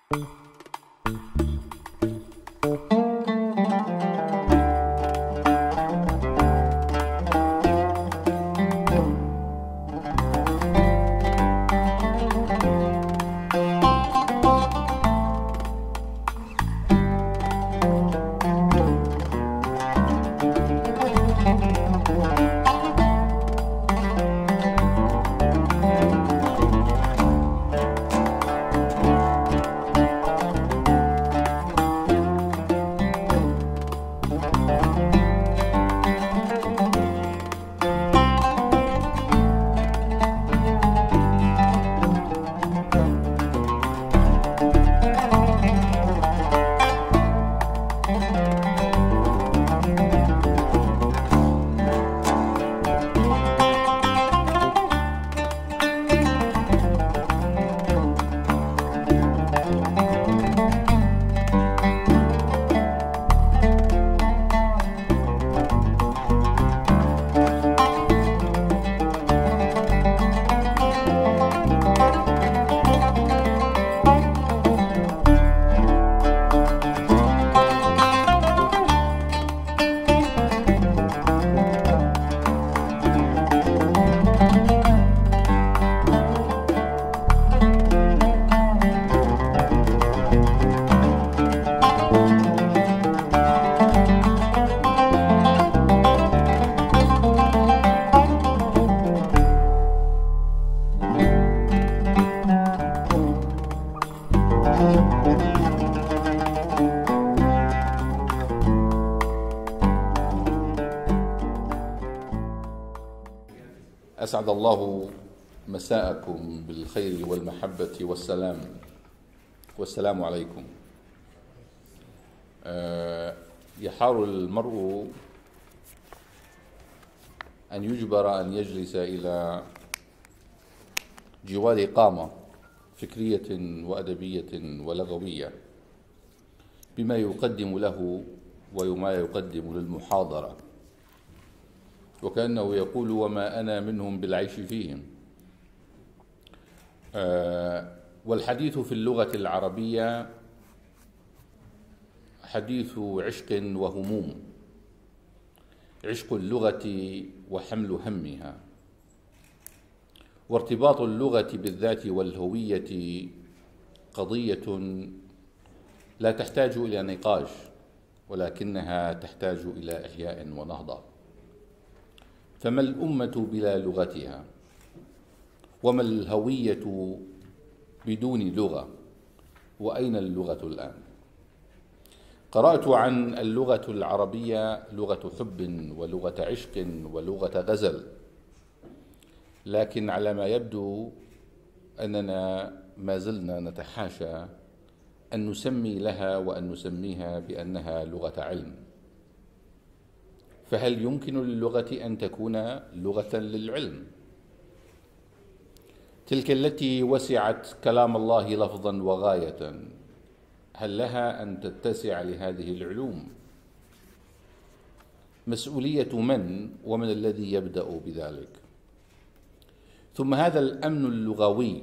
أسعد الله مساءكم بالخير والمحبة والسلام عليكم. يحار المرء أن يجبر أن يجلس إلى جوار قامة فكرية وأدبية ولغوية بما يقدم له وما يقدم للمحاضرة، وكأنه يقول: وما أنا منهم بالعيش فيهم. والحديث في اللغة العربية حديث عشق وهموم، عشق اللغة وحمل همها، وارتباط اللغة بالذات والهوية قضية لا تحتاج إلى نقاش، ولكنها تحتاج إلى إحياء ونهضة. فما الأمة بلا لغتها؟ وما الهوية بدون لغة؟ وأين اللغة الآن؟ قرأت عن اللغة العربية لغة حب ولغة عشق ولغة غزل، لكن على ما يبدو أننا ما زلنا نتحاشى أن نسمي لها وأن نسميها بأنها لغة علم. فهل يمكن للغة أن تكون لغة للعلم؟ تلك التي وسعت كلام الله لفظا وغاية، هل لها أن تتسع لهذه العلوم؟ مسؤولية من ومن الذي يبدأ بذلك؟ ثم هذا الأمن اللغوي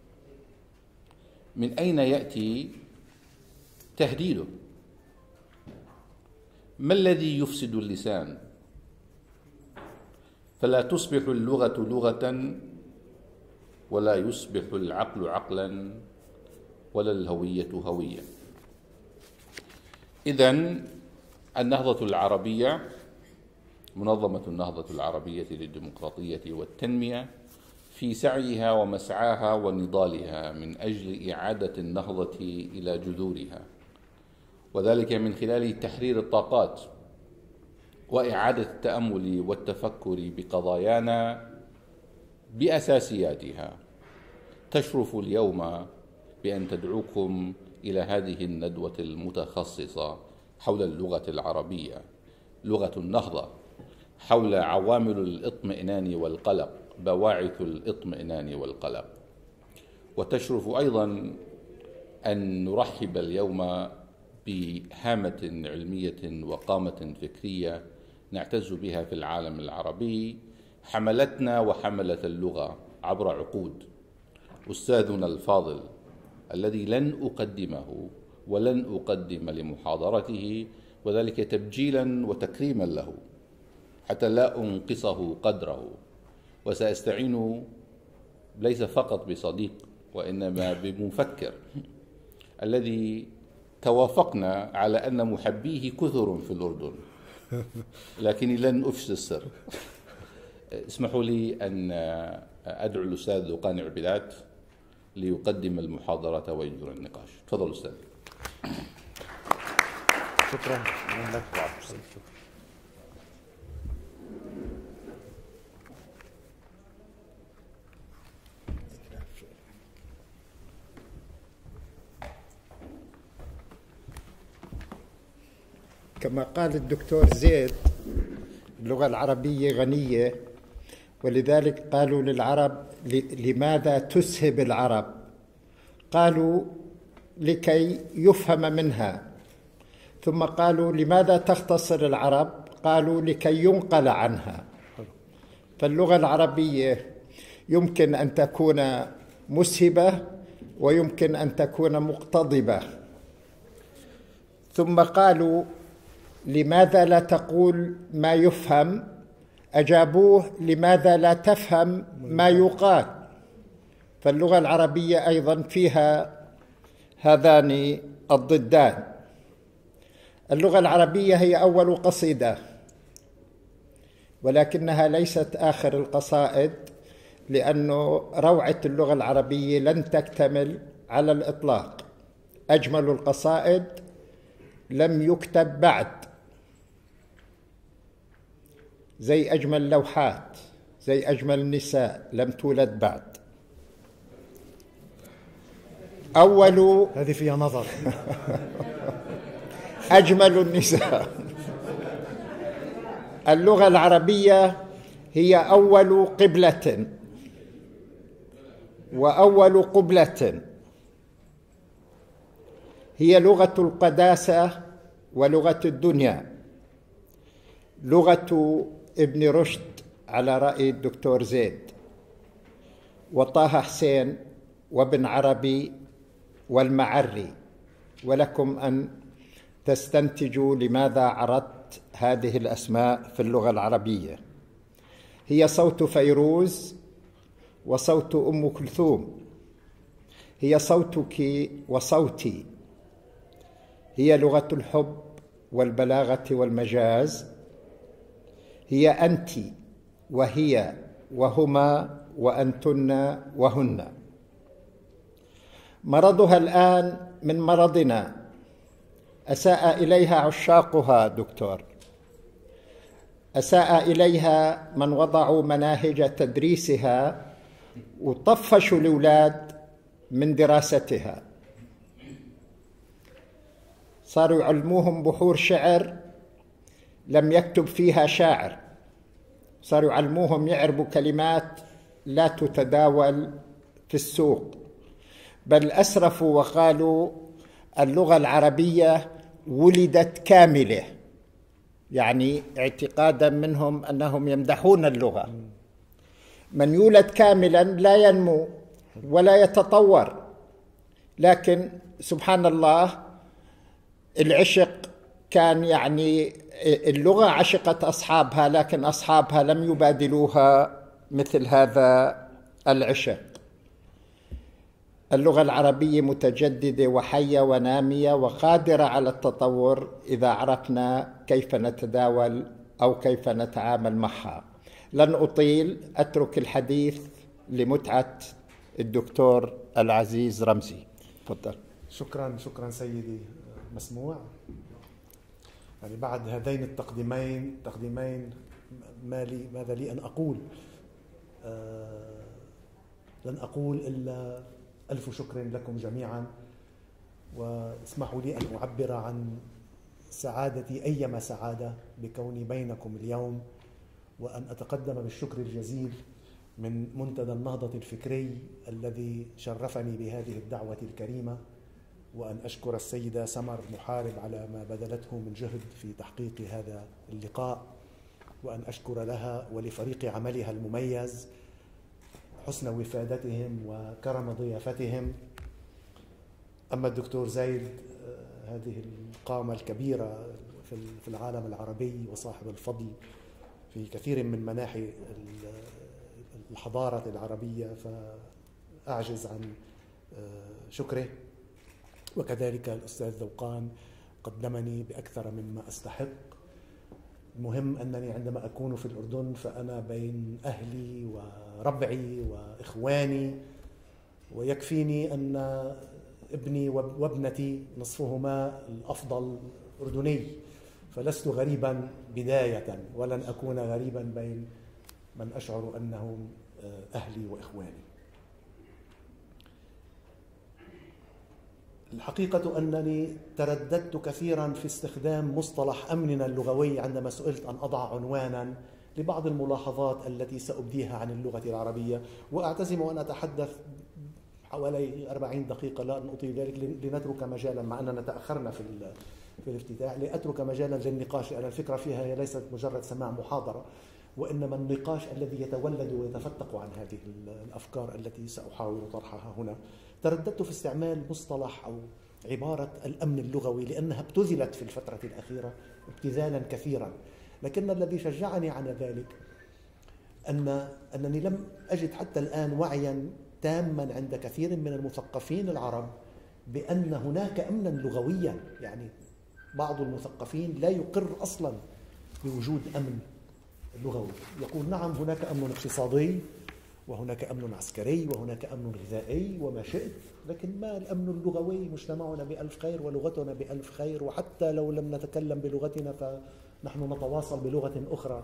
من أين يأتي تهديده؟ ما الذي يفسد اللسان فلا تصبح اللغة لغة، ولا يصبح العقل عقلا، ولا الهوية هوية؟ إذن النهضة العربية، منظمة النهضة العربية للديمقراطية والتنمية، في سعيها ومسعاها ونضالها من أجل إعادة النهضة إلى جذورها، وذلك من خلال تحرير الطاقات وإعادة التأمل والتفكر بقضايانا بأساسياتها، تشرف اليوم بأن تدعوكم إلى هذه الندوة المتخصصة حول اللغة العربية، لغة النهضة، حول عوامل الاطمئنان والقلق، بواعث الاطمئنان والقلق. وتشرف أيضا أن نرحب اليوم بهامة علمية وقامة فكرية نعتز بها في العالم العربي، حملتنا وحملت اللغة عبر عقود. أستاذنا الفاضل الذي لن أقدمه ولن أقدم لمحاضرته، وذلك تبجيلا وتكريما له حتى لا أنقصه قدره. وسأستعين ليس فقط بصديق وإنما بمفكر الذي توافقنا على أن محبيه كثر في الأردن، لكني لن أفشي السر. اسمحوا لي أن أدعو الأستاذ ذوقان عبيدات ليقدم المحاضرة ويجري النقاش. تفضل أستاذ. شكرا لك. كما قال الدكتور زيد، اللغة العربية غنية، ولذلك قالوا للعرب لماذا تسهب العرب؟ قالوا لكي يفهم منها. ثم قالوا لماذا تختصر العرب؟ قالوا لكي ينقل عنها. فاللغة العربية يمكن أن تكون مسهبة ويمكن أن تكون مقتضبة. ثم قالوا لماذا لا تقول ما يفهم؟ أجابوه لماذا لا تفهم ما يقال؟ فاللغة العربية أيضا فيها هذان الضدان. اللغة العربية هي أول قصيدة، ولكنها ليست آخر القصائد، لأنه روعة اللغة العربية لن تكتمل على الإطلاق. أجمل القصائد لم يكتب بعد، زي أجمل لوحات، زي أجمل النساء لم تولد بعد. أول هذه فيها نظر. أجمل النساء. اللغة العربية هي أول قبلة وأول قبلة، هي لغة القداسة ولغة الدنيا، لغة ابن رشد على رأي الدكتور زيد وطه حسين وابن عربي والمعري. ولكم أن تستنتجوا لماذا عرضت هذه الأسماء في اللغة العربية. هي صوت فيروز وصوت أم كلثوم، هي صوتك وصوتي، هي لغة الحب والبلاغة والمجاز، هي أنت وهي وهما وأنتن وهن. مرضها الآن من مرضنا، أساء إليها عشاقها دكتور، أساء إليها من وضعوا مناهج تدريسها وطفشوا الأولاد من دراستها، صاروا يعلموهم بحور شعر لم يكتب فيها شاعر، صاروا يعلموهم يعربوا كلمات لا تتداول في السوق، بل أسرفوا وقالوا اللغة العربية ولدت كاملة، يعني اعتقادا منهم أنهم يمدحون اللغة. من يولد كاملا لا ينمو ولا يتطور، لكن سبحان الله العشق كان يعني اللغة عشقت أصحابها، لكن أصحابها لم يبادلوها مثل هذا العشق. اللغة العربية متجددة وحية ونامية وقادرة على التطور إذا عرفنا كيف نتداول أو كيف نتعامل معها. لن أطيل، أترك الحديث لمتعة الدكتور العزيز رمزي. تفضل. شكرا سيدي. مسموع. يعني بعد هذين التقديمين ماذا لي أن أقول؟ لن أقول إلا ألف شكر لكم جميعا، واسمحوا لي أن أعبر عن سعادتي أيما سعادة بكوني بينكم اليوم، وأن أتقدم بالشكر الجزيل من منتدى النهضة الفكري الذي شرفني بهذه الدعوة الكريمة، وأن أشكر السيدة سمر محارب على ما بذلته من جهد في تحقيق هذا اللقاء، وأن أشكر لها ولفريق عملها المميز حسن وفادتهم وكرم ضيافتهم، أما الدكتور زايد هذه القامة الكبيرة في العالم العربي وصاحب الفضل في كثير من مناحي الحضارة العربية، فأعجز عن شكره. وكذلك الأستاذ ذوقان قدمني بأكثر مما أستحق. المهم أنني عندما أكون في الأردن فأنا بين أهلي وربعي وإخواني، ويكفيني أن ابني وابنتي نصفهما الأفضل أردني، فلست غريبا بداية ولن أكون غريبا بين من أشعر أنهم أهلي وإخواني. الحقيقة أنني ترددت كثيرا في استخدام مصطلح أمننا اللغوي عندما سئلت أن أضع عنوانا لبعض الملاحظات التي سأبديها عن اللغة العربية، وأعتزم أن أتحدث حوالي 40 دقيقة، لا أطيل ذلك لنترك مجالا، مع أننا تأخرنا في الافتتاح، لأترك مجالا للنقاش، لأن الفكرة فيها هي ليست مجرد سماع محاضرة، وإنما النقاش الذي يتولد ويتفتق عن هذه الأفكار التي سأحاول طرحها هنا. ترددت في استعمال مصطلح أو عبارة الأمن اللغوي لأنها ابتذلت في الفترة الأخيرة ابتذالا كثيرا، لكن الذي شجعني على ذلك أنني لم أجد حتى الآن وعيا تاما عند كثير من المثقفين العرب بأن هناك أمنا لغويا. يعني بعض المثقفين لا يقر أصلا بوجود أمن لغوي، يقول نعم هناك أمن اقتصادي وهناك أمن عسكري وهناك أمن غذائي وما شئت، لكن ما الأمن اللغوي؟ مجتمعنا بألف خير ولغتنا بألف خير، وحتى لو لم نتكلم بلغتنا فنحن نتواصل بلغة أخرى.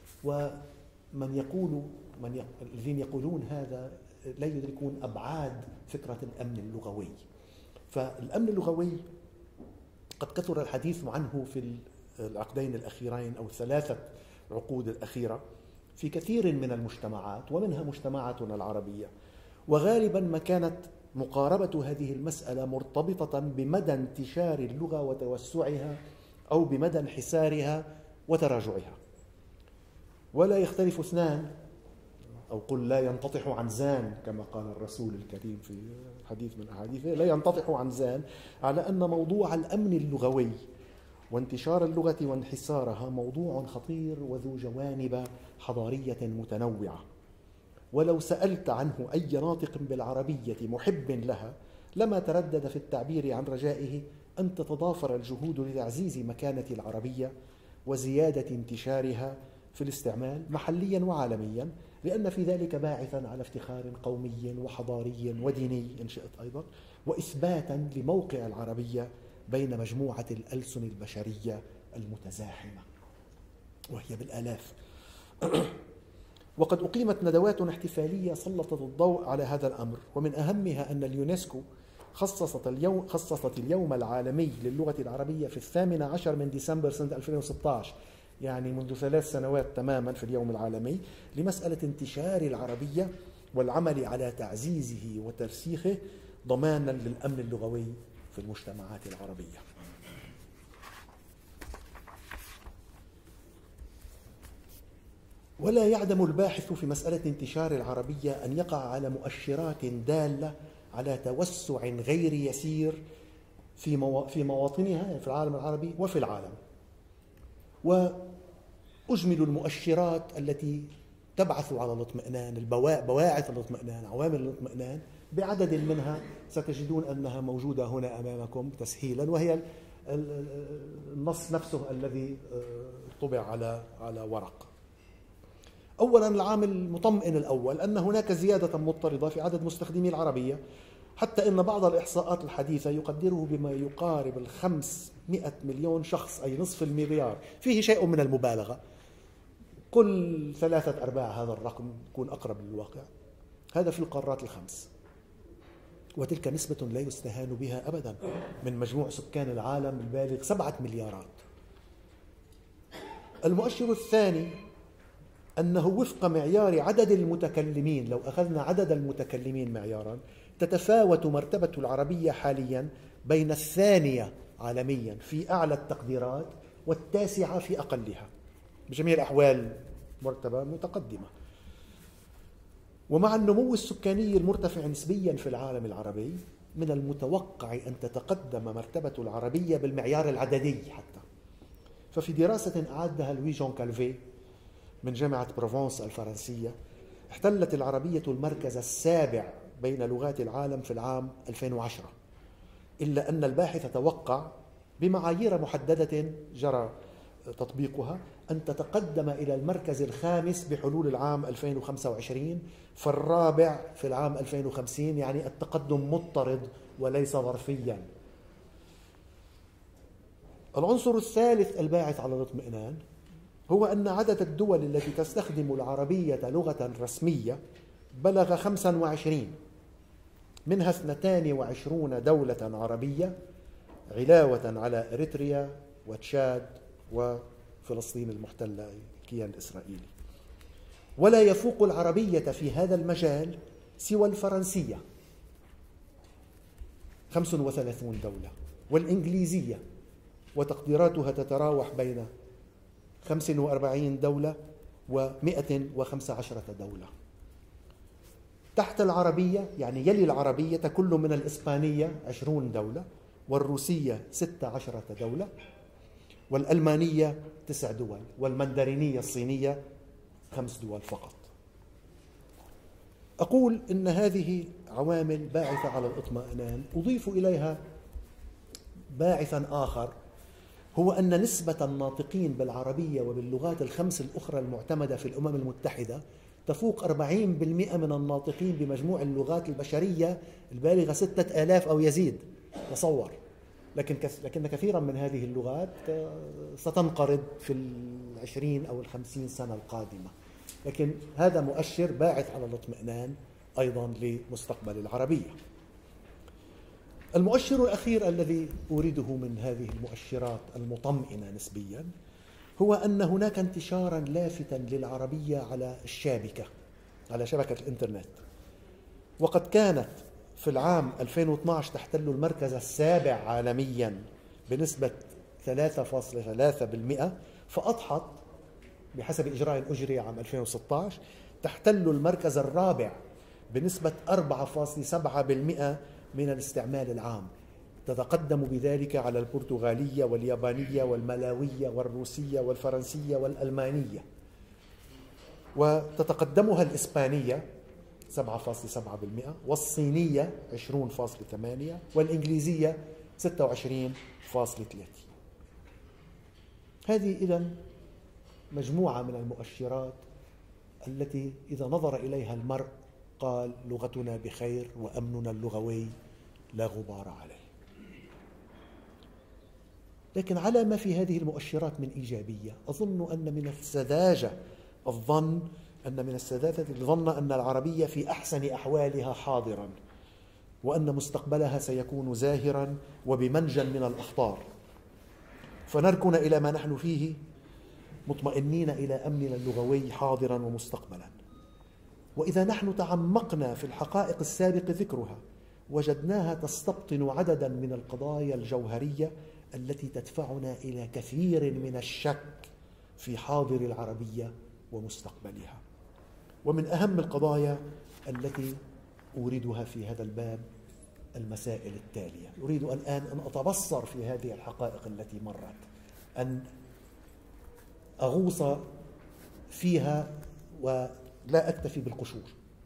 الذين يقولون هذا لا يدركون أبعاد فكرة الأمن اللغوي. فالأمن اللغوي قد كثر الحديث عنه في العقدين الأخيرين أو الثلاثة عقود الأخيرة في كثير من المجتمعات ومنها مجتمعاتنا العربية، وغالبا ما كانت مقاربة هذه المسألة مرتبطة بمدى انتشار اللغة وتوسعها أو بمدى انحسارها وتراجعها. ولا يختلف اثنان، أو قل لا ينتطح عن زان كما قال الرسول الكريم في حديث من أحاديثه، لا ينتطح عن زان على أن موضوع الأمن اللغوي وانتشار اللغة وانحسارها موضوع خطير وذو جوانب حضارية متنوعة. ولو سألت عنه أي ناطق بالعربية محب لها لما تردد في التعبير عن رجائه أن تتضافر الجهود لتعزيز مكانة العربية وزيادة انتشارها في الاستعمال محليا وعالميا، لأن في ذلك باعثا على افتخار قومي وحضاري وديني إن شئت أيضا، وإثباتا لموقع العربية بين مجموعة الألسن البشرية المتزاحمة وهي بالآلاف. وقد أقيمت ندوات احتفالية سلطت الضوء على هذا الأمر، ومن أهمها أن اليونسكو خصصت اليوم العالمي للغة العربية في 18 من ديسمبر سنة 2016، يعني منذ 3 سنوات تماما في اليوم العالمي، لمسألة انتشار العربية والعمل على تعزيزه وترسيخه ضمانا للأمن اللغوي في المجتمعات العربية. ولا يعدم الباحث في مسألة انتشار العربية أن يقع على مؤشرات دالة على توسع غير يسير في مواطنها، يعني في العالم العربي وفي العالم. وأجمل المؤشرات التي تبعث على الاطمئنان، بواعث الاطمئنان، عوامل الاطمئنان، بعدد منها ستجدون أنها موجودة هنا أمامكم تسهيلا، وهي النص نفسه الذي طبع على ورق. أولا العامل المطمئن الأول أن هناك زيادة مضطردة في عدد مستخدمي العربية، حتى إن بعض الإحصاءات الحديثة يقدره بما يقارب 500 مليون شخص، أي نصف المليار. فيه شيء من المبالغة، كل 3/4 هذا الرقم يكون أقرب للواقع. هذا في القارات ال5، وتلك نسبة لا يستهان بها أبدا من مجموع سكان العالم البالغ 7 مليارات. المؤشر الثاني أنه وفق معيار عدد المتكلمين، لو أخذنا عدد المتكلمين معيارا، تتفاوت مرتبة العربية حاليا بين 2 عالميا في أعلى التقديرات و9 في أقلها، بجميع الأحوال مرتبة متقدمة. ومع النمو السكاني المرتفع نسبيا في العالم العربي، من المتوقع أن تتقدم مرتبة العربية بالمعيار العددي حتى. ففي دراسة أعدها لوي جون كالفي من جامعة بروفنس الفرنسية، احتلت العربية المركز السابع بين لغات العالم في العام 2010، إلا أن الباحث توقع بمعايير محددة جرى تطبيقها أن تتقدم إلى المركز الخامس بحلول العام 2025، فالرابع في العام 2050، يعني التقدم مضطرد وليس ظرفيا. العنصر الثالث الباعث على الاطمئنان هو أن عدد الدول التي تستخدم العربية لغة رسمية بلغ 25، منها 22 دولة عربية علاوة على إريتريا وتشاد وفلسطين المحتلة الكيان الإسرائيلي. ولا يفوق العربية في هذا المجال سوى الفرنسية 35 دولة، والإنجليزية وتقديراتها تتراوح بين 45 دولة و115 دولة. تحت العربية يعني يلي العربية كل من الإسبانية 20 دولة، والروسية 16 دولة، والألمانية 9 دول، والمندرينية الصينية 5 دول فقط. أقول إن هذه عوامل باعثة على الاطمئنان. أضيف إليها باعثا آخر، هو أن نسبة الناطقين بالعربية وباللغات الخمس الأخرى المعتمدة في الأمم المتحدة تفوق 40% من الناطقين بمجموع اللغات البشرية البالغة 6000 أو يزيد، تصور. لكن كثيرا من هذه اللغات ستنقرض في 20 أو 50 سنة القادمة. لكن هذا مؤشر باعث على الاطمئنان أيضا لمستقبل العربية. المؤشر الأخير الذي أريده من هذه المؤشرات المطمئنة نسبيا هو أن هناك انتشارا لافتا للعربية على الشابكة، على شبكة الإنترنت. وقد كانت في العام 2012 تحتل المركز السابع عالميا بنسبة 3.3%، فأضحت بحسب إجراء أجري عام 2016 تحتل المركز الرابع بنسبة 4.7% من الاستعمال العام، تتقدم بذلك على البرتغالية واليابانية والملاوية والروسية والفرنسية والألمانية، وتتقدمها الإسبانية 7.7%، والصينية 20.8%، والإنجليزية 26.3%. هذه إذن مجموعة من المؤشرات التي إذا نظر إليها المرء قال لغتنا بخير وأمننا اللغوي لا غبار عليه. لكن على ما في هذه المؤشرات من إيجابية، أظن أن من السذاجة الظن أن العربية في أحسن أحوالها حاضرا، وأن مستقبلها سيكون زاهرا وبمنجى من الأخطار، فنركن إلى ما نحن فيه مطمئنين إلى أمننا اللغوي حاضرا ومستقبلا. وإذا نحن تعمقنا في الحقائق السابق ذكرها وجدناها تستبطن عددا من القضايا الجوهرية التي تدفعنا إلى كثير من الشك في حاضر العربية ومستقبلها. ومن أهم القضايا التي أوردها في هذا الباب المسائل التالية. أريد الآن أن أتبصر في هذه الحقائق التي مرت، أن أغوص فيها ولا أكتفي بالقشور.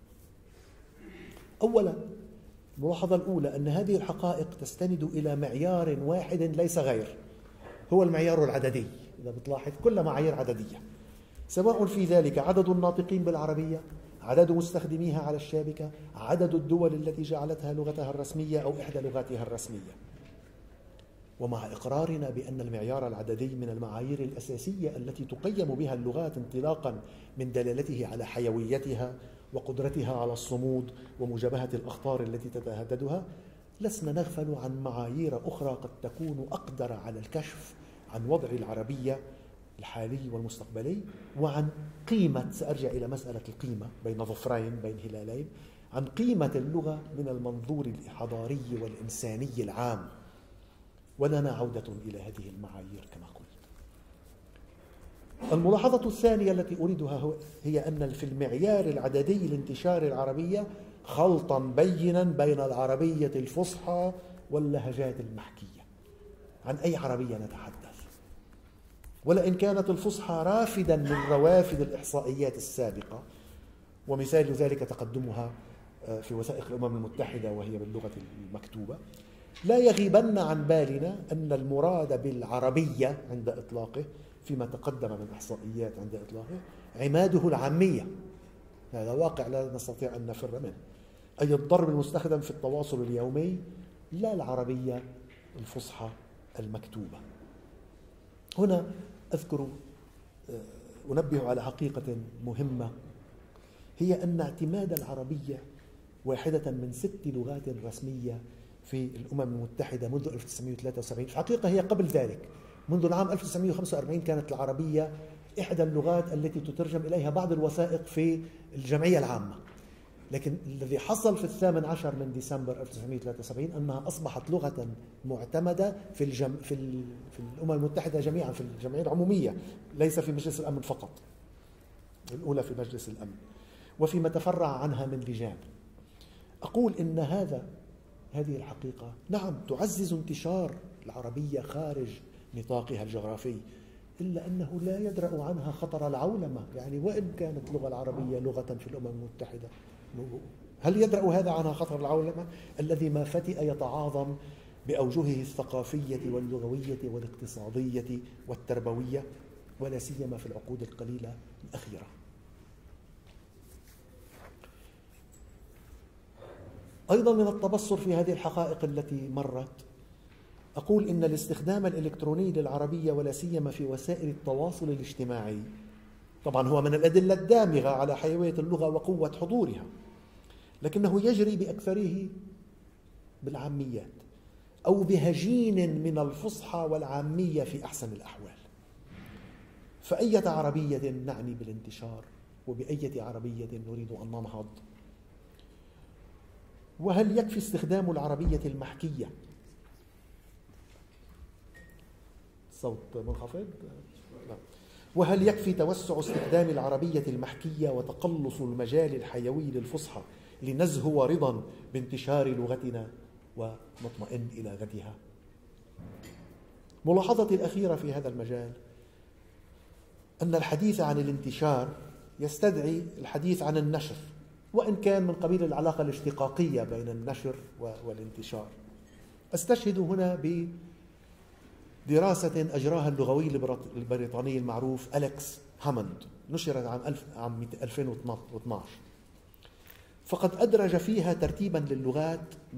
أولا، الملاحظة الأولى أن هذه الحقائق تستند إلى معيار واحد ليس غير، هو المعيار العددي. إذا بتلاحظ كل معايير عددية، سواء في ذلك عدد الناطقين بالعربية، عدد مستخدميها على الشابكة، عدد الدول التي جعلتها لغتها الرسمية أو إحدى لغاتها الرسمية. ومع إقرارنا بأن المعيار العددي من المعايير الأساسية التي تقيم بها اللغات انطلاقا من دلالته على حيويتها وقدرتها على الصمود ومجابهة الأخطار التي تتهددها، لسنا نغفل عن معايير أخرى قد تكون أقدر على الكشف عن وضع العربية الحالي والمستقبلي، وعن قيمة، سأرجع إلى مسألة القيمة بين ظفرين بين هلالين، عن قيمة اللغة من المنظور الحضاري والإنساني العام. ولنا عودة إلى هذه المعايير كما قلت. الملاحظة الثانية التي أريدها هي أن في المعيار العددي لانتشار العربية خلطا بينا بين العربية الفصحى واللهجات المحكية. عن أي عربية نتحدث؟ ولئن كانت الفصحى رافدا من روافد الإحصائيات السابقة، ومثال ذلك تقدمها في وثائق الأمم المتحدة وهي باللغة المكتوبة، لا يغيبن عن بالنا أن المراد بالعربية عند إطلاقه فيما تقدم من إحصائيات عند إطلاقه عماده العامية. هذا واقع لا نستطيع أن نفر منه، أي الضرب المستخدم في التواصل اليومي، لا العربية الفصحى المكتوبة. هنا أنبه على حقيقة مهمة، هي أن اعتماد العربية واحدة من 6 لغات رسمية في الأمم المتحدة منذ 1973، في الحقيقة هي قبل ذلك. منذ العام 1945 كانت العربية إحدى اللغات التي تترجم إليها بعض الوثائق في الجمعية العامة، لكن الذي حصل في 18 من ديسمبر 1973 أنها أصبحت لغة معتمدة في الأمم المتحدة جميعا، في الجمعية العمومية، ليس في مجلس الأمن فقط، الأولى في مجلس الأمن وفيما تفرع عنها من لجان. أقول إن هذه الحقيقة نعم تعزز انتشار العربية خارج نطاقها الجغرافي، إلا أنه لا يدرأ عنها خطر العولمة. يعني وإن كانت اللغة العربية لغة في الأمم المتحدة، هل يدرأ هذا عنها خطر العولمة الذي ما فتئ يتعاظم بأوجهه الثقافية واللغوية والاقتصادية والتربوية، ولا سيما في العقود القليلة الأخيرة؟ أيضا من التبصر في هذه الحقائق التي مرت، أقول إن الاستخدام الإلكتروني للعربية ولا سيما في وسائل التواصل الاجتماعي طبعا هو من الأدلة الدامغة على حيوية اللغة وقوة حضورها، لكنه يجري بأكثره بالعاميات أو بهجين من الفصحى والعامية في أحسن الأحوال. فأية عربية نعني بالانتشار، وبأية عربية نريد أن ننهض؟ وهل يكفي استخدام العربية المحكية؟ صوت منخفض؟ لا. وهل يكفي توسع استخدام العربية المحكية وتقلص المجال الحيوي للفصحى لنزهو رضا بانتشار لغتنا ونطمئن إلى غدها؟ ملاحظتي الأخيرة في هذا المجال أن الحديث عن الانتشار يستدعي الحديث عن النشر، وإن كان من قبيل العلاقة الاشتقاقية بين النشر والانتشار. أستشهد هنا بدراسة أجراها اللغوي البريطاني المعروف أليكس هاموند، نشرت عام 2012، فقد أدرج فيها ترتيبا للغات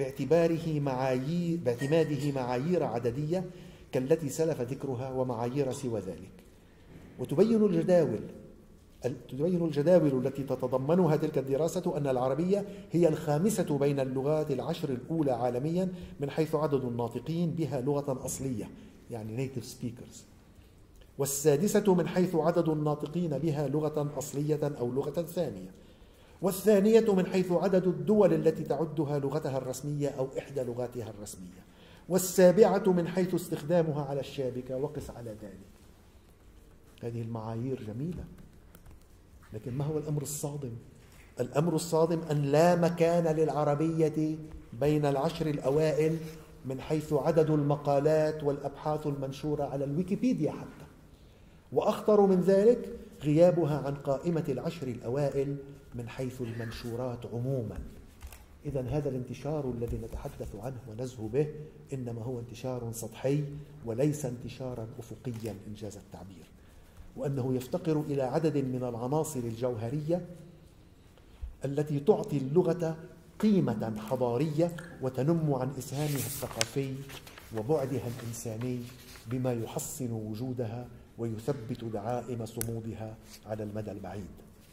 باعتماده معايير عددية كالتي سلف ذكرها ومعايير سوى ذلك. وتبين الجداول التي تتضمنها تلك الدراسة أن العربية هي الخامسة بين اللغات العشر الأولى عالميا من حيث عدد الناطقين بها لغة أصلية، يعني native speakers، والسادسة من حيث عدد الناطقين بها لغة أصلية أو لغة ثانية، والثانية من حيث عدد الدول التي تعدها لغتها الرسمية أو إحدى لغاتها الرسمية، والسابعة من حيث استخدامها على الشابكة، وقس على ذلك. هذه المعايير جميلة، لكن ما هو الأمر الصادم؟ الأمر الصادم أن لا مكان للعربية بين العشر الأوائل من حيث عدد المقالات والأبحاث المنشورة على الويكيبيديا حتى، وأخطر من ذلك غيابها عن قائمة العشر الأوائل من حيث المنشورات عموما. إذن هذا الانتشار الذي نتحدث عنه ونزهو به إنما هو انتشار سطحي وليس انتشارا أفقيا إنجاز التعبير، وأنه يفتقر إلى عدد من العناصر الجوهرية التي تعطي اللغة قيمة حضارية وتنم عن إسهامها الثقافي وبعدها الإنساني بما يحصن وجودها ويثبت دعائم صمودها على المدى البعيد.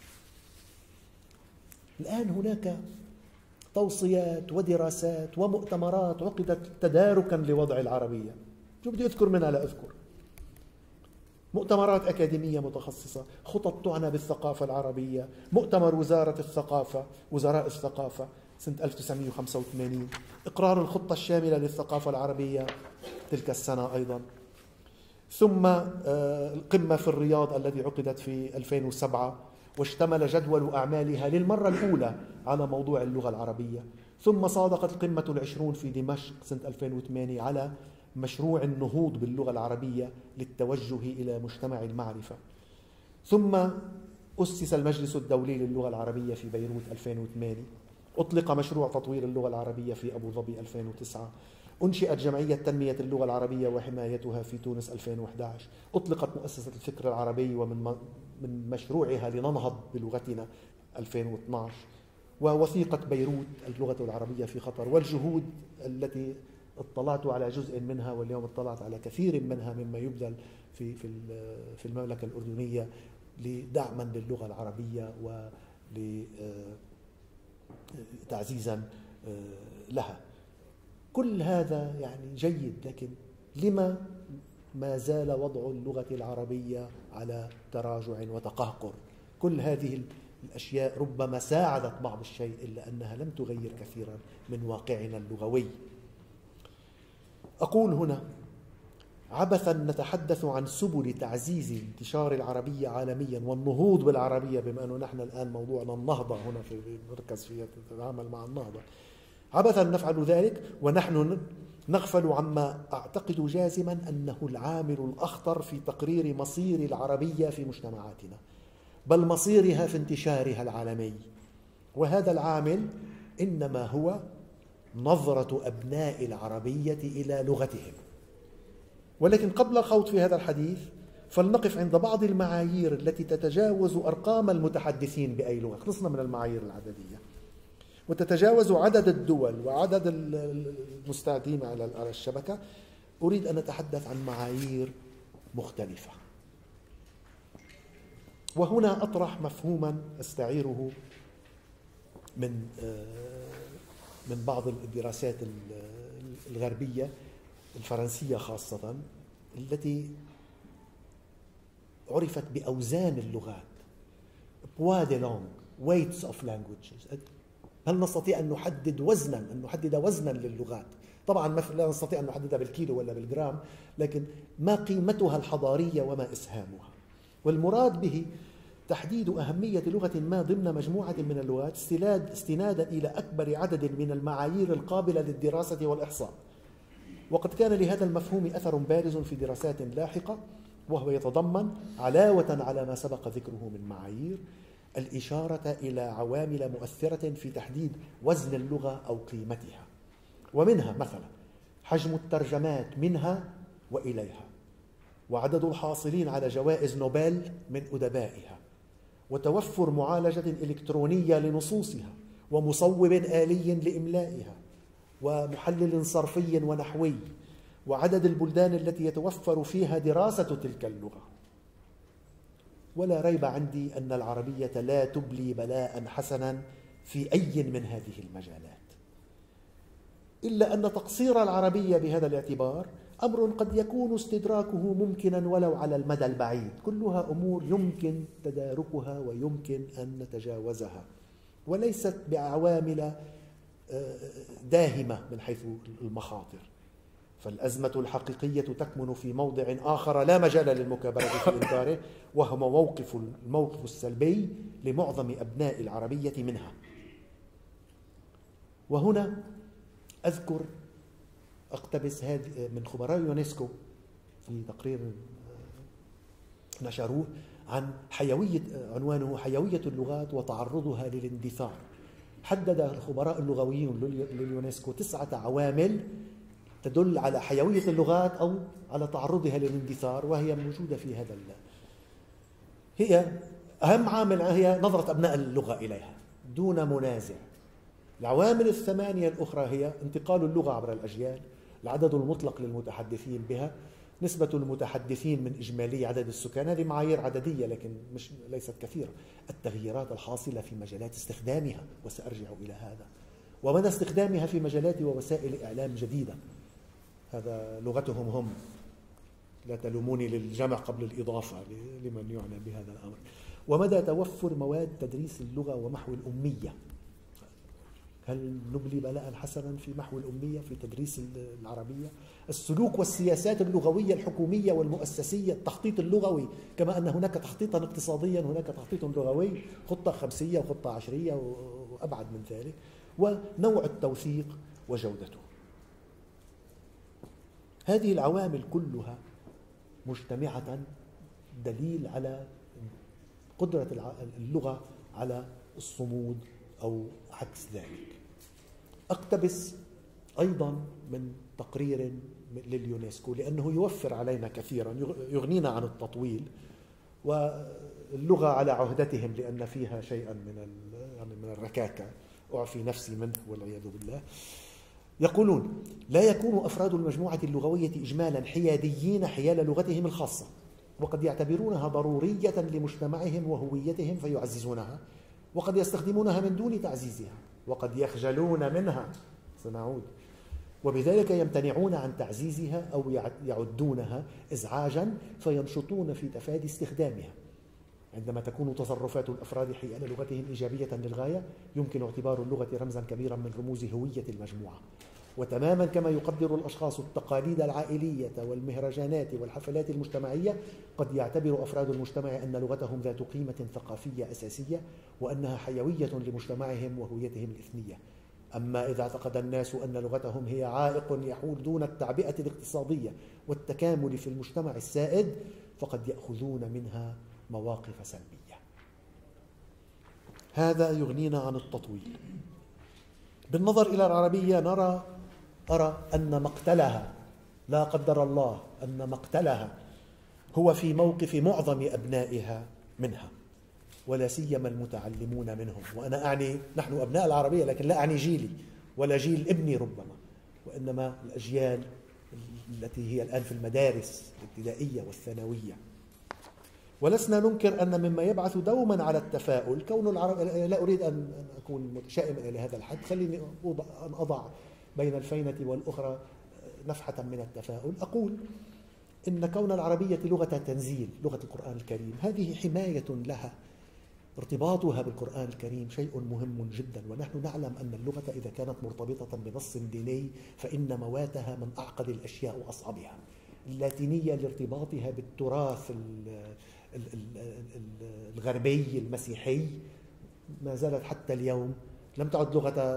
الآن هناك توصيات ودراسات ومؤتمرات عقدت تداركا لوضع العربية، شو بدي أذكر منها لا أذكر؟ مؤتمرات أكاديمية متخصصة، خطط تعنى بالثقافة العربية، مؤتمر وزراء الثقافة سنة 1985، إقرار الخطة الشاملة للثقافة العربية تلك السنة أيضا، ثم القمة في الرياض التي عقدت في 2007، واشتمل جدول أعمالها للمرة الأولى على موضوع اللغة العربية. ثم صادقت القمة العشرون في دمشق سنة 2008 على مشروع النهوض باللغة العربية للتوجه إلى مجتمع المعرفة. ثم أسس المجلس الدولي للغة العربية في بيروت 2008. أطلق مشروع تطوير اللغة العربية في أبو ظبي 2009. أنشئت جمعية تنمية اللغة العربية وحمايتها في تونس 2011. أطلقت مؤسسة الفكر العربي ومن مشروعها لننهض بلغتنا 2012. ووثيقة بيروت اللغة العربية في خطر، والجهود التي اطلعت على جزء منها واليوم اطلعت على كثير منها مما يبذل في المملكة الأردنية لدعما للغة العربية ولتعزيزا لها. كل هذا يعني جيد، لكن لما ما زال وضع اللغة العربية على تراجع وتقهقر؟ كل هذه الأشياء ربما ساعدت بعض الشيء، إلا أنها لم تغير كثيرا من واقعنا اللغوي. أقول هنا عبثا نتحدث عن سبل تعزيز انتشار العربية عالميا والنهوض بالعربية، بما أنه نحن الآن موضوعنا النهضة هنا في مركز في تتعامل مع النهضة. عبثا نفعل ذلك ونحن نغفل عما أعتقد جازما أنه العامل الأخطر في تقرير مصير العربية في مجتمعاتنا، بل مصيرها في انتشارها العالمي. وهذا العامل إنما هو نظرة أبناء العربية إلى لغتهم. ولكن قبل الخوض في هذا الحديث فلنقف عند بعض المعايير التي تتجاوز أرقام المتحدثين بأي لغة. خلصنا من المعايير العددية، وتتجاوز عدد الدول وعدد المستعدين على الشبكة. أريد أن أتحدث عن معايير مختلفة، وهنا أطرح مفهوما أستعيره من بعض الدراسات الغربية الفرنسية خاصة، التي عرفت بأوزان اللغات. poids de langue, weights of languages. هل نستطيع أن نحدد وزنا للغات؟ طبعا لا نستطيع أن نحددها بالكيلو ولا بالجرام، لكن ما قيمتها الحضارية وما إسهامها. والمراد به تحديد أهمية لغة ما ضمن مجموعة من اللغات استنادا إلى أكبر عدد من المعايير القابلة للدراسة والإحصاء. وقد كان لهذا المفهوم أثر بارز في دراسات لاحقة، وهو يتضمن علاوة على ما سبق ذكره من معايير الإشارة إلى عوامل مؤثرة في تحديد وزن اللغة أو قيمتها، ومنها مثلا حجم الترجمات منها وإليها، وعدد الحاصلين على جوائز نوبل من أدبائها، وتوفر معالجة إلكترونية لنصوصها، ومصوب آلي لإملائها، ومحلل صرفي ونحوي، وعدد البلدان التي يتوفر فيها دراسة تلك اللغة. ولا ريب عندي أن العربية لا تبلي بلاء حسنا في أي من هذه المجالات، إلا أن تقصير العربية بهذا الاعتبار أمر قد يكون استدراكه ممكنا ولو على المدى البعيد. كلها أمور يمكن تداركها ويمكن أن نتجاوزها، وليست بعوامل داهمة من حيث المخاطر. فالأزمة الحقيقية تكمن في موضع آخر لا مجال للمكابرة في إنكاره، وهو الموقف السلبي لمعظم أبناء العربية منها. وهنا أقتبس هذه من خبراء يونسكو في تقرير نشروه عن عنوانه حيوية اللغات وتعرضها للاندثار. حدد الخبراء اللغويون لليونسكو 9 عوامل تدل على حيوية اللغات أو على تعرضها للاندثار، وهي موجودة في هذا هي أهم عامل هي نظرة أبناء اللغة إليها دون منازع. العوامل 8 الأخرى هي انتقال اللغة عبر الأجيال، العدد المطلق للمتحدثين بها، نسبة المتحدثين من إجمالي عدد السكان، هذه معايير عددية لكن ليست كثيرة، التغييرات الحاصلة في مجالات استخدامها، وسأرجع إلى هذا، ومدى استخدامها في مجالات ووسائل إعلام جديدة، هذا لغتهم هم، لا تلوموني للجمع قبل الإضافة لمن يعنى بهذا الأمر، ومدى توفر مواد تدريس اللغة ومحو الأمية. هل نبلي بلاء حسنا في محو الأمية في تدريس العربية؟ السلوك والسياسات اللغوية الحكومية والمؤسسية، التخطيط اللغوي، كما أن هناك تخطيطا اقتصاديا هناك تخطيط لغوي، خطة 5 وخطة 10 وأبعد من ذلك، ونوع التوثيق وجودته. هذه العوامل كلها مجتمعة دليل على قدرة اللغة على الصمود أو عكس ذلك. أقتبس أيضا من تقرير لليونسكو لأنه يوفر علينا كثيرا، يغنينا عن التطويل، واللغة على عهدتهم لأن فيها شيئا من الركاكة أعفي نفسي منه والعياذ بالله. يقولون: لا يكون أفراد المجموعة اللغوية إجمالا حياديين حيال لغتهم الخاصة، وقد يعتبرونها ضرورية لمجتمعهم وهويتهم فيعززونها، وقد يستخدمونها من دون تعزيزها، وقد يخجلون منها، سنعود، وبذلك يمتنعون عن تعزيزها أو يعدونها إزعاجا فينشطون في تفادي استخدامها. عندما تكون تصرفات الأفراد حيال لغتهم إيجابية للغاية يمكن اعتبار اللغة رمزا كبيرا من رموز هوية المجموعة. وتماما كما يقدر الأشخاص التقاليد العائلية والمهرجانات والحفلات المجتمعية، قد يعتبر أفراد المجتمع أن لغتهم ذات قيمة ثقافية أساسية وأنها حيوية لمجتمعهم وهويتهم الإثنية. أما إذا اعتقد الناس أن لغتهم هي عائق يحول دون التعبئة الاقتصادية والتكامل في المجتمع السائد، فقد يأخذون منها مواقف سلبية. هذا يغنينا عن التطويل. بالنظر إلى العربية أرى أن مقتلها، لا قدر الله، أن مقتلها هو في موقف معظم أبنائها منها، ولا سيما المتعلمون منهم. وأنا أعني نحن أبناء العربية، لكن لا أعني جيلي ولا جيل ابني ربما، وإنما الأجيال التي هي الآن في المدارس الابتدائية والثانوية. ولسنا ننكر أن مما يبعث دوما على التفاؤل كون العرب، لا أريد أن أكون متشائما إلى هذا الحد، خليني أن أضع بين الفينة والأخرى نفحة من التفاؤل. أقول إن كون العربية لغة تنزيل، لغة القرآن الكريم، هذه حماية لها. ارتباطها بالقرآن الكريم شيء مهم جدا، ونحن نعلم أن اللغة إذا كانت مرتبطة بنص ديني فإن مواتها من أعقد الأشياء وأصعبها. اللاتينية لارتباطها بالتراث الغربي المسيحي ما زالت حتى اليوم لم تعد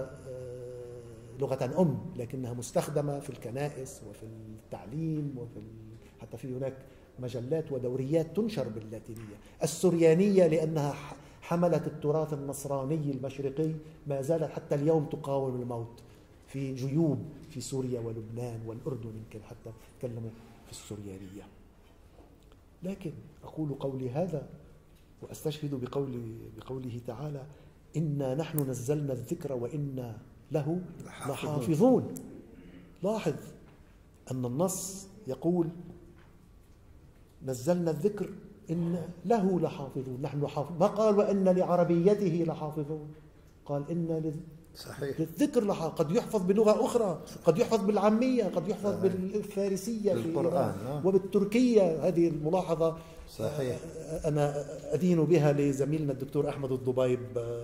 لغة أم، لكنها مستخدمة في الكنائس وفي التعليم حتى في هناك مجلات ودوريات تنشر باللاتينية. السريانية لأنها حملت التراث النصراني المشرقي ما زالت حتى اليوم تقاوم الموت في جيوب في سوريا ولبنان والأردن، يمكن حتى تكلموا في السريانية. لكن أقول قولي هذا وأستشهد بقوله تعالى: إنا نحن نزلنا الذكر وإنا له لحافظون. لاحظ أن النص يقول نزلنا الذكر إن له لحافظون، نحن حافظون، ما قال وإن لعربيته لحافظون، قال إن صحيح. للذكر لحافظ. قد يحفظ بلغة أخرى، قد يحفظ بالعامية، قد يحفظ بالفارسية في القرآن وبالتركية. هذه الملاحظة صحيح. أنا أدين بها لزميلنا الدكتور أحمد الضبيب،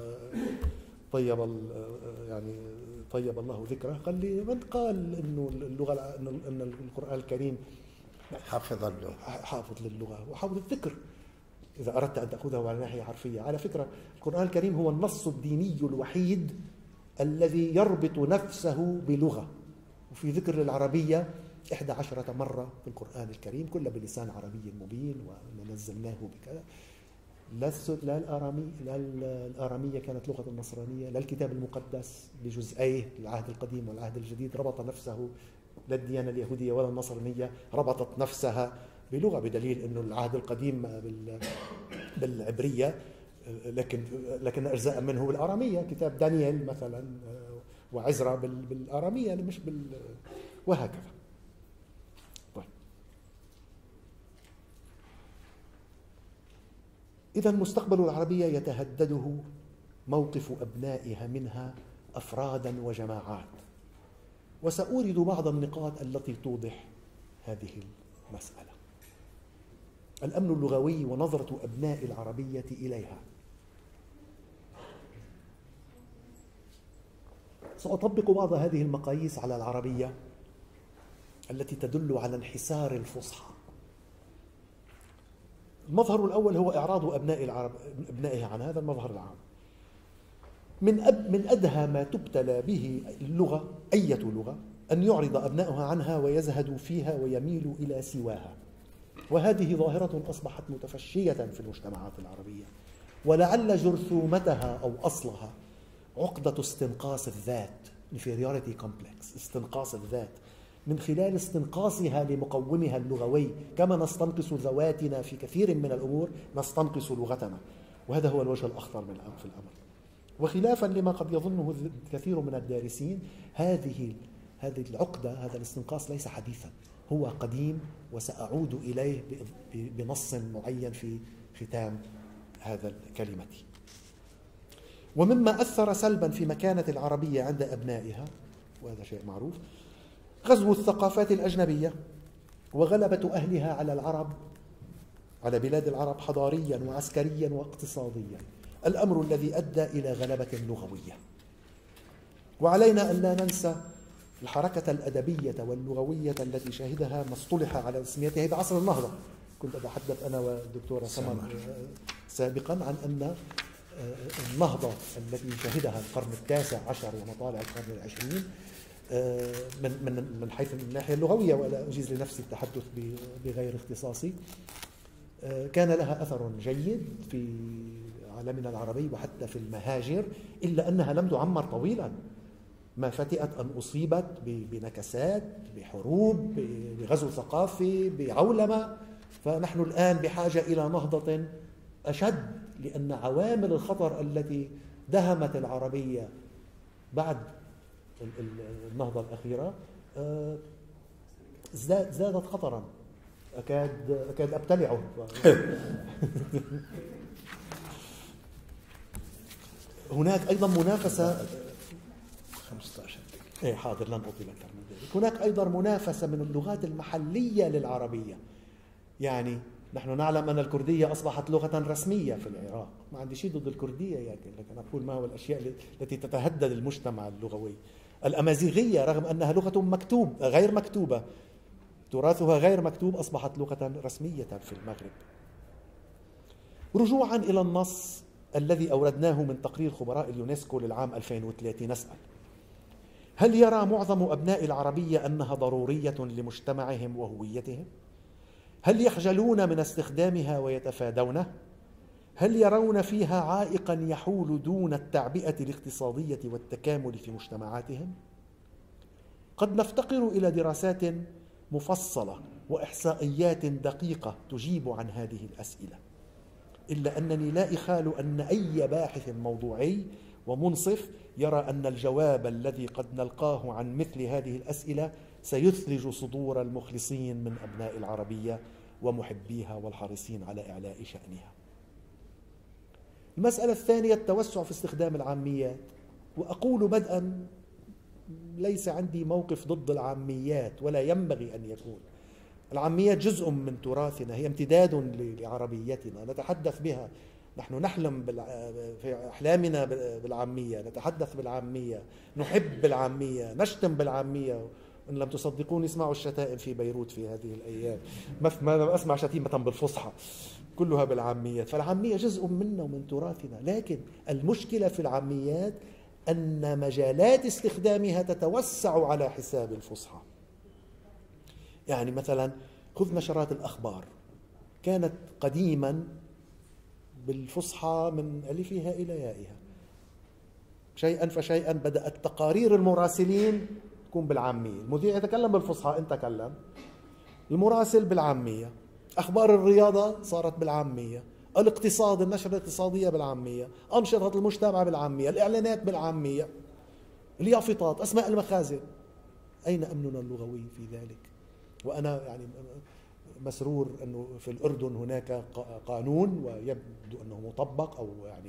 طيب الله ذكره. قال لي: من قال إنه اللغة إن القرآن الكريم حافظ اللغة، حافظ للغة وحافظ الذكر إذا أردت أن تأخذه على ناحية حرفية. على فكرة القرآن الكريم هو النص الديني الوحيد الذي يربط نفسه بلغة، وفي ذكر للعربية 11 مرة في القرآن الكريم، كل بلسان عربي مبين ونزلناه بكذا. لا الآرامية كانت لغة النصرانية، لا الكتاب المقدس بجزئيه العهد القديم والعهد الجديد ربط نفسه، لا الديانة اليهودية ولا النصرانية ربطت نفسها بلغة، بدليل أنه العهد القديم بالعبرية لكن أجزاء منه بالآرامية، كتاب دانيال مثلا وعزرا بالآرامية مش وهكذا. طيب، إذا مستقبل العربية يتهدده موقف أبنائها منها أفرادا وجماعات، وسأورد بعض النقاط التي توضح هذه المسألة. الأمن اللغوي ونظرة أبناء العربية إليها. سأطبق بعض هذه المقاييس على العربية التي تدل على انحسار الفصحى. المظهر الأول هو إعراض أبنائها عن هذا المظهر العام. من أدهى ما تبتلى به اللغة، أية لغة، أن يعرض أبنائها عنها ويزهدوا فيها ويميلوا إلى سواها. وهذه ظاهرة أصبحت متفشية في المجتمعات العربية، ولعل جرثومتها أو أصلها عقدة استنقاص الذات، inferiority complex، استنقاص الذات، من خلال استنقاصها لمقومها اللغوي. كما نستنقص ذواتنا في كثير من الأمور نستنقص لغتنا، وهذا هو الوجه الأخطر في الأمر. وخلافا لما قد يظنه الكثير من الدارسين، هذه العقدة، هذا الاستنقاص ليس حديثا، هو قديم، وسأعود إليه بنص معين في ختام هذا الكلمة. ومما أثر سلبا في مكانة العربية عند أبنائها، وهذا شيء معروف، غزو الثقافات الأجنبية وغلبة أهلها على العرب، على بلاد العرب، حضاريا وعسكريا واقتصاديا، الأمر الذي أدى إلى غلبة لغوية. وعلينا أن لا ننسى الحركة الأدبية واللغوية التي شهدها ما اصطلح على تسميتها بعصر النهضة. كنت أتحدث أنا والدكتورة سمر سابقا عن أن النهضة التي شهدها القرن التاسع عشر ومطالع القرن العشرين من حيث الناحية اللغوية، ولا أجيز لنفسي التحدث بغير اختصاصي، كان لها أثر جيد في عالمنا العربي وحتى في المهاجر، إلا أنها لم تعمر طويلا، ما فتئت أن أصيبت بنكسات، بحروب، بغزو ثقافي، بعولمة. فنحن الآن بحاجة إلى نهضة أشد، لأن عوامل الخطر التي دهمت العربية بعد النهضة الأخيرة زادت خطرا، أكاد أبتلعه. هناك أيضا منافسة 15 دقيقة. حاضر، لن أطيل أكثر من ذلك. هناك أيضا منافسة من اللغات المحلية للعربية. يعني نحن نعلم أن الكردية أصبحت لغة رسمية في العراق. ما عندي شيء ضد الكردية، لكن أقول ما هو الأشياء التي تتهدد المجتمع اللغوي. الأمازيغية رغم أنها لغة غير مكتوبة، تراثها غير مكتوب، أصبحت لغة رسمية في المغرب. رجوعا إلى النص الذي أوردناه من تقرير خبراء اليونسكو للعام 2003، نسأل: هل يرى معظم أبناء العربية أنها ضرورية لمجتمعهم وهويتهم؟ هل يخجلون من استخدامها ويتفادونه؟ هل يرون فيها عائقا يحول دون التعبئة الاقتصادية والتكامل في مجتمعاتهم؟ قد نفتقر إلى دراسات مفصلة وإحصائيات دقيقة تجيب عن هذه الأسئلة، إلا أنني لا أخال أن أي باحث موضوعي ومنصف يرى أن الجواب الذي قد نلقاه عن مثل هذه الأسئلة سيثلج صدور المخلصين من أبناء العربية ومحبيها والحريصين على إعلاء شأنها. المسألة الثانية: التوسع في استخدام العاميات. وأقول بدءا، ليس عندي موقف ضد العاميات ولا ينبغي أن يكون. العاميات جزء من تراثنا، هي امتداد لعربيتنا، نتحدث بها، نحن نحلم في أحلامنا بالعامية، نتحدث بالعامية، نحب بالعامية، نشتم بالعامية. إن لم تصدقوني اسمعوا الشتائم في بيروت في هذه الأيام، ما أسمع شتيمة بالفصحى، كلها بالعاميات. فالعامية جزء منا ومن تراثنا، لكن المشكلة في العاميات أن مجالات استخدامها تتوسع على حساب الفصحى. يعني مثلا خذ نشرات الأخبار، كانت قديما بالفصحى من ألفها إلى يائها، شيئا فشيئا بدأت تقارير المراسلين تكون بالعامية، المذيع يتكلم بالفصحى، أنت تكلم، المراسل بالعامية، أخبار الرياضة صارت بالعامية، الاقتصاد، النشرة الاقتصادية بالعامية، أنشطة المجتمع بالعامية، الإعلانات بالعامية، اليافطات، أسماء المخازن. أين أمننا اللغوي في ذلك؟ وأنا يعني مسرور أنه في الأردن هناك قانون ويبدو أنه مطبق، أو يعني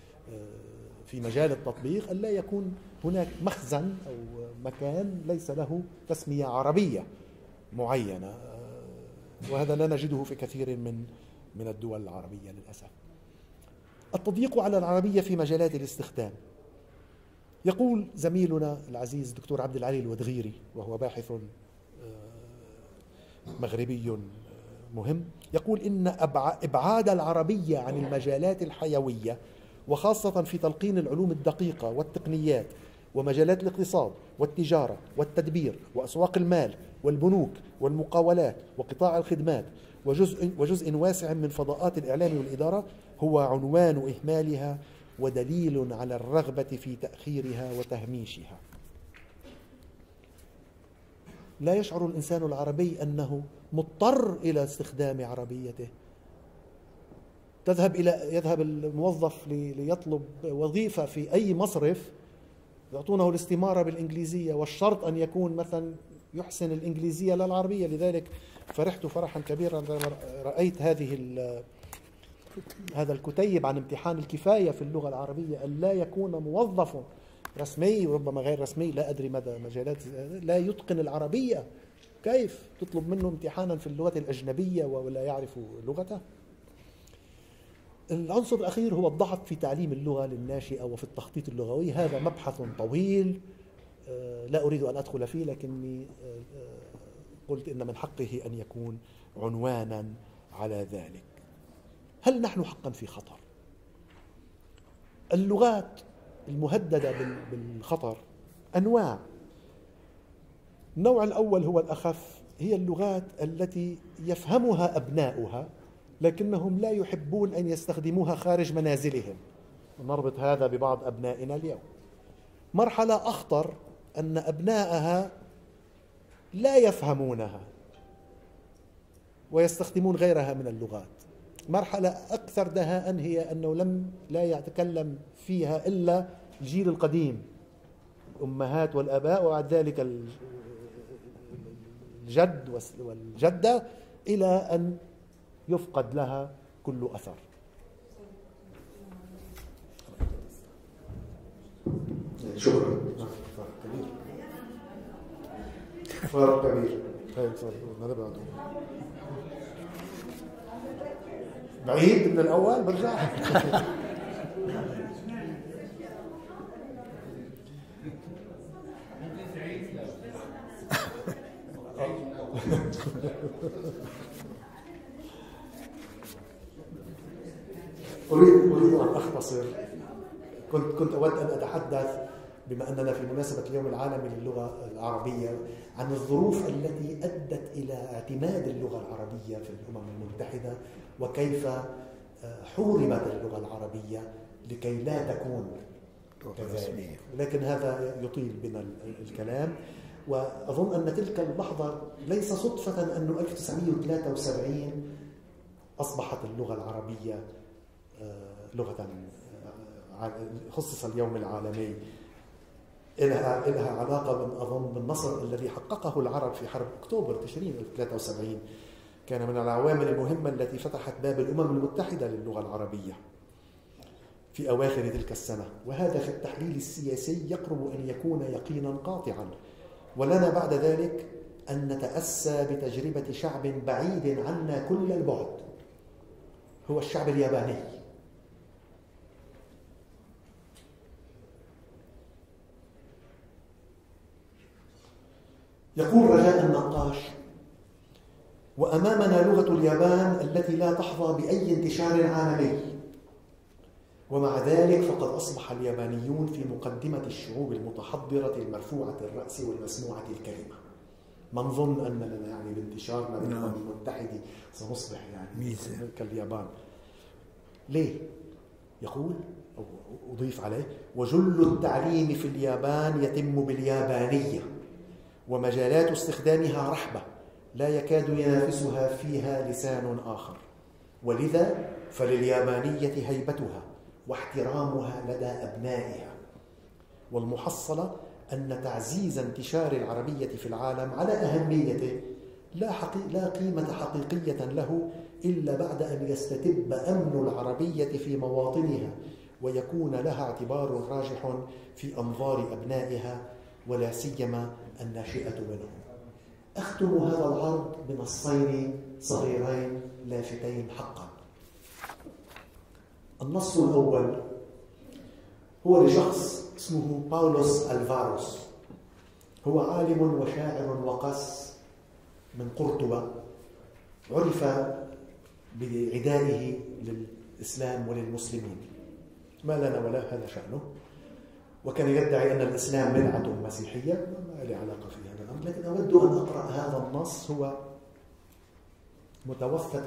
في مجال التطبيق، أن لا يكون هناك مخزن أو مكان ليس له تسمية عربية معينة، وهذا لا نجده في كثير من الدول العربية للأسف. التضييق على العربية في مجالات الاستخدام. يقول زميلنا العزيز دكتور عبد العلي الودغيري، وهو باحث مغربي مهم، يقول إن إبعاد العربية عن المجالات الحيوية، وخاصة في تلقين العلوم الدقيقة والتقنيات ومجالات الاقتصاد والتجارة والتدبير وأسواق المال والبنوك والمقاولات وقطاع الخدمات وجزء واسع من فضاءات الإعلام والإدارة، هو عنوان إهمالها ودليل على الرغبة في تأخيرها وتهميشها. لا يشعر الإنسان العربي أنه مضطر إلى استخدام عربيته. يذهب الموظف ليطلب وظيفة في أي مصرف، يعطونه الاستمارة بالإنجليزية، والشرط أن يكون مثلا يحسن الإنجليزية لا العربية. لذلك فرحت فرحا كبيرا عندما رأيت هذا الكتيب عن امتحان الكفاية في اللغة العربية، أن لا يكون موظف رسمي وربما غير رسمي، لا أدري مدى مجالات، لا يتقن العربية، كيف تطلب منه امتحانا في اللغة الأجنبية ولا يعرف لغته؟ العنصر الأخير هو الضعف في تعليم اللغة للناشئة وفي التخطيط اللغوي. هذا مبحث طويل لا أريد أن أدخل فيه، لكني قلت إن من حقه أن يكون عنوانا على ذلك. هل نحن حقا في خطر؟ اللغات المهددة بالخطر أنواع. النوع الأول هو الأخف، هي اللغات التي يفهمها أبناؤها لكنهم لا يحبون أن يستخدموها خارج منازلهم، ونربط هذا ببعض أبنائنا اليوم. مرحلة أخطر أن أبناءها لا يفهمونها ويستخدمون غيرها من اللغات. مرحلة أكثر دهاء هي أنه لا يتكلم فيها إلا الجيل القديم، الأمهات والآباء، وبعد ذلك الجد والجدة، إلى أن يفقد لها كل أثر. شكرا. فرق كبير. بعيد من الأول برجع. أريد أن أختصر. كنت أود أن أتحدث، بما أننا في مناسبة اليوم العالمي للغة العربية، عن الظروف التي أدت إلى اعتماد اللغة العربية في الأمم المتحدة، وكيف حورمت اللغة العربية لكي لا تكون كذلك. لكن هذا يطيل بنا الكلام، وأظن أن تلك اللحظة ليس صدفة أن 1973 أصبحت اللغة العربية لغة خصص اليوم العالمي. لها علاقة أظن بالنصر الذي حققه العرب في حرب أكتوبر تشرين 1973. كان من العوامل المهمة التي فتحت باب الأمم المتحدة للغة العربية في أواخر تلك السنة، وهذا في التحليل السياسي يقرب أن يكون يقينا قاطعا. ولنا بعد ذلك أن نتأسى بتجربة شعب بعيد عنا كل البعد، هو الشعب الياباني. يقول رجاء النقاش: وأمامنا لغة اليابان التي لا تحظى بأي انتشار عالمي، ومع ذلك فقد أصبح اليابانيون في مقدمة الشعوب المتحضرة المرفوعة الرأس والمسموعة الكلمة. ما نظن أننا يعني بانتشارنا بالأمم المتحدة سنصبح يعني كاليابان. ليه؟ يقول أو أضيف عليه: وجل التعليم في اليابان يتم باليابانية، ومجالات استخدامها رحبة لا يكاد ينافسها فيها لسان آخر، ولذا فلليابانية هيبتها واحترامها لدى أبنائها. والمحصلة أن تعزيز انتشار العربية في العالم على أهميته لا قيمة حقيقية له إلا بعد أن يستتب أمن العربية في مواطنها ويكون لها اعتبار راجح في أنظار أبنائها، ولا سيما الناشئة منهم. أختم هذا العرض بنصين صغيرين لافتين حقا. النص الأول هو لشخص اسمه باولوس ألفاروس، هو عالم وشاعر وقس من قرطبة، عرف بعدائه للإسلام وللمسلمين، ما لنا ولا هذا شأنه، وكان يدعي أن الإسلام بدعة مسيحية، ما لي علاقة في هذا الأمر، لكن أود أن أقرأ هذا النص. هو متوفى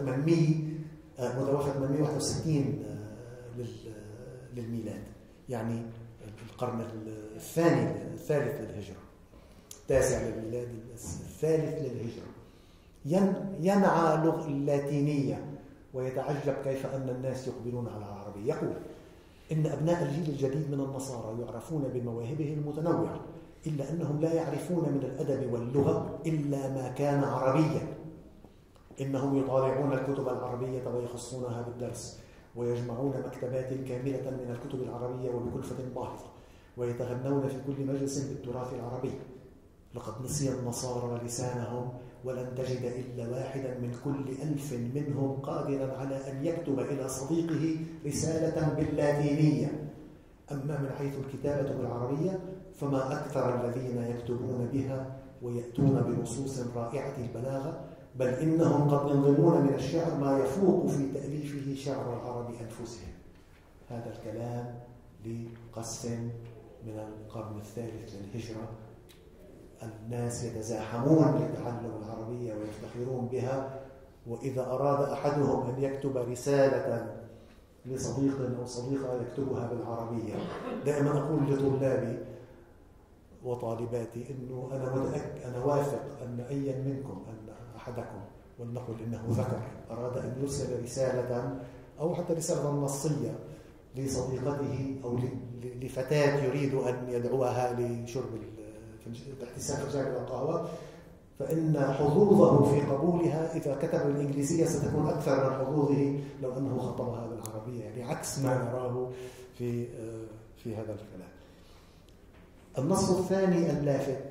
861 للميلاد، يعني القرن الثالث للهجرة، التاسع للميلاد، الثالث للهجرة. ينعى اللاتينية ويتعجب كيف أن الناس يقبلون على العربية. يقول إن أبناء الجيل الجديد من النصارى يعرفون بمواهبه المتنوعة، إلا أنهم لا يعرفون من الأدب واللغة إلا ما كان عربيا. إنهم يطالعون الكتب العربية ويخصونها بالدرس، ويجمعون مكتبات كاملة من الكتب العربية وبكلفة باهظة، ويتغنون في كل مجلس بالتراث العربي. لقد نسي النصارى لسانهم، ولن تجد إلا واحدا من كل 1000 منهم قادرا على أن يكتب إلى صديقه رسالة باللاتينية. أما من حيث الكتابة بالعربية فما أكثر الذين يكتبون بها ويأتون بنصوص رائعة البلاغة، بل إنهم قد ينظمون من الشعر ما يفوق في تأليفه شعر العرب أنفسهم. هذا الكلام لقس من القرن الثالث للهجرة. الناس يتزاحمون لتعلم العربية ويفتخرون بها، وإذا أراد أحدهم أن يكتب رسالة لصديق أو صديقة يكتبها بالعربية. دائما أقول لطلابي وطالباتي أنه أنا واثق أن أيا منكم، أن أحدكم، ولنقل إنه ذكر، أراد أن يرسل رسالة أو حتى رسالة نصية لصديقته أو لفتاة يريد أن يدعوها لشرب احتساب فنجان القهوة، فإن حظوظه في قبولها إذا كتب بالإنجليزية ستكون أكثر من حظوظه لو أنه خطبها بالعربية، يعني عكس ما نراه في هذا الكلام. النص الثاني اللافت،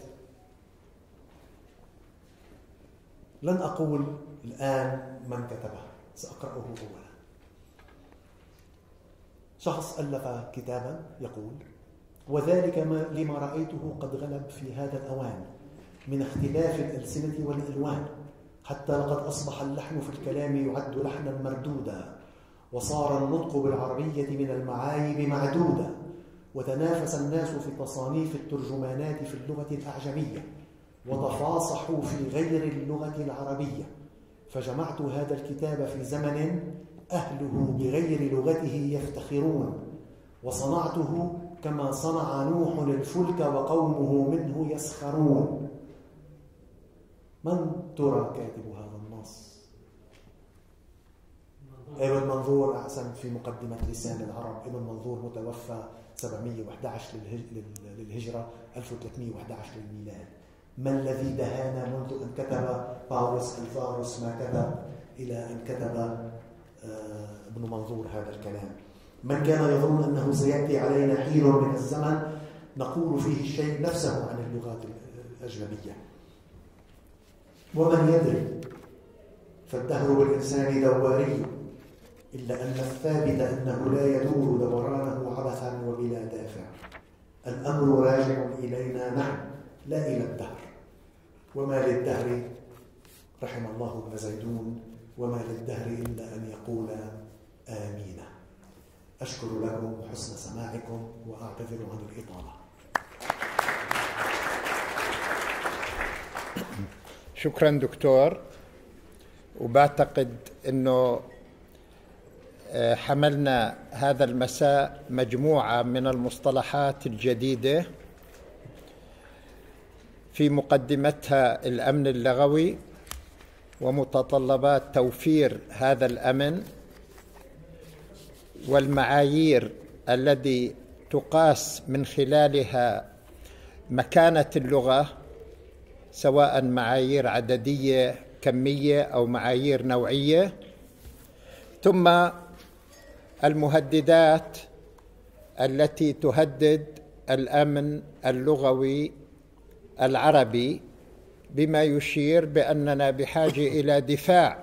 لن أقول الآن من كتبه، سأقرأه أولا. شخص ألف كتابا يقول: وذلك لما رأيته قد غلب في هذا الأوان من اختلاف الألسنة والألوان، حتى لقد أصبح اللحن في الكلام يعد لحنا مردودا، وصار النطق بالعربية من المعايب معدودا، وتنافس الناس في تصانيف الترجمانات في اللغة الأعجمية، وتفاصحوا في غير اللغة العربية، فجمعت هذا الكتاب في زمن أهله بغير لغته يفتخرون، وصنعته كما صنع نوح الفلك وقومه منه يسخرون. من ترى كاتب هذا النص؟ ابن منظور، أحسن، في مقدمة لسان العرب. ابن منظور متوفى 711 للهجرة، 1311 للميلاد. ما الذي دهانا منذ أن كتب باولوس ألفاروس ما كتب إلى أن كتب ابن منظور هذا الكلام؟ من كان يظن أنه سيأتي علينا حين من الزمن نقول فيه الشيء نفسه عن اللغات الأجنبية. ومن يدري، فالدهر بالإنسان دواري، إلا أن الثابت أنه لا يدور دورانه عبثا وبلا دافع. الأمر راجع إلينا نحن لا إلى الدهر. وما للدهر، رحم الله ابن زيدون، وما للدهر إلا أن يقول آمين. أشكر لكم حسن سماعكم وأعتذر عن الإطالة. شكرا دكتور. وبعتقد أنه حملنا هذا المساء مجموعة من المصطلحات الجديدة، في مقدمتها الأمن اللغوي ومتطلبات توفير هذا الأمن، والمعايير التي تقاس من خلالها مكانة اللغة، سواء معايير عددية كمية أو معايير نوعية، ثم المهددات التي تهدد الأمن اللغوي العربي، بما يشير بأننا بحاجة إلى دفاع.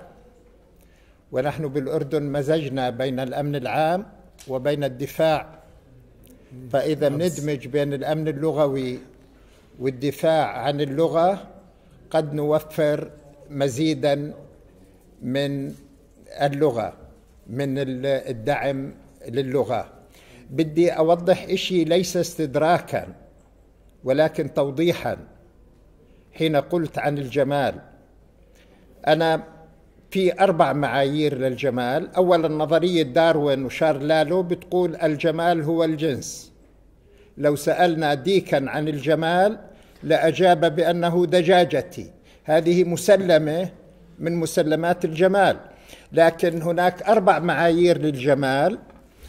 ونحن بالأردن مزجنا بين الأمن العام وبين الدفاع فإذا ندمج بين الأمن اللغوي والدفاع عن اللغة قد نوفر مزيدا من اللغة، من الدعم للغة. بدي أوضح إشي ليس استدراكا ولكن توضيحا. حين قلت عن الجمال، أنا في 4 معايير للجمال. أولا نظرية داروين وشارل لالو بتقول الجمال هو الجنس. لو سألنا ديكا عن الجمال لأجاب بأنه دجاجتي. هذه مسلمة من مسلمات الجمال. لكن هناك 4 معايير للجمال.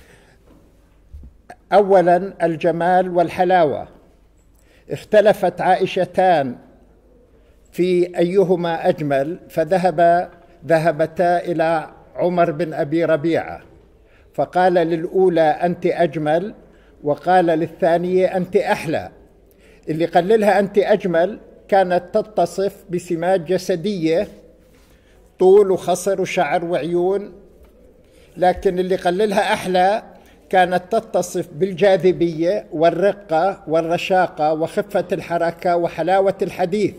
أولا الجمال والحلاوة. اختلفت عائشتان في أيهما أجمل، فذهبتا إلى عمر بن أبي ربيعة، فقال للأولى أنت أجمل، وقال للثانية أنت أحلى. اللي قال لها أنت أجمل كانت تتصف بسمات جسدية، طول وخصر وشعر وعيون، لكن اللي قال لها أحلى كانت تتصف بالجاذبية والرقة والرشاقة وخفة الحركة وحلاوة الحديث.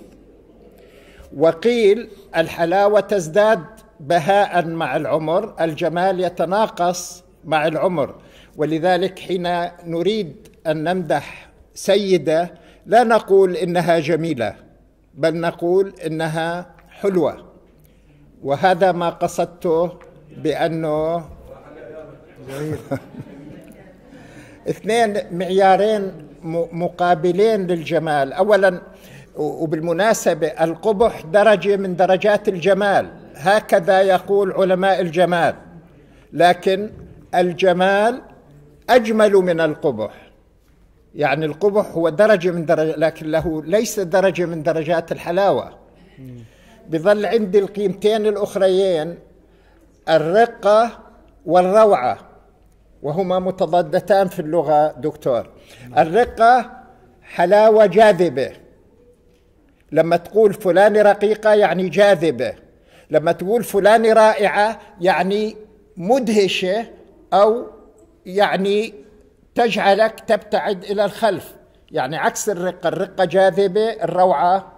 وقيل الحلاوة تزداد بهاء مع العمر، الجمال يتناقص مع العمر. ولذلك حين نريد أن نمدح سيدة لا نقول إنها جميلة، بل نقول إنها حلوة. وهذا ما قصدته بأنه 2 معيارين مقابلين للجمال. أولا، وبالمناسبة القبح درجة من درجات الجمال، هكذا يقول علماء الجمال، لكن الجمال أجمل من القبح. يعني القبح هو درجة من درجة، لكن له ليس درجة من درجات الحلاوة. بظل عندي القيمتين الأخريين، الرقة والروعة، وهما متضادتان في اللغة دكتور. الرقة حلاوة جاذبة، لما تقول فلان رقيقة يعني جاذبة، لما تقول فلان رائعة يعني مدهشة، أو يعني تجعلك تبتعد إلى الخلف. يعني عكس الرقة، الرقة جاذبة، الروعة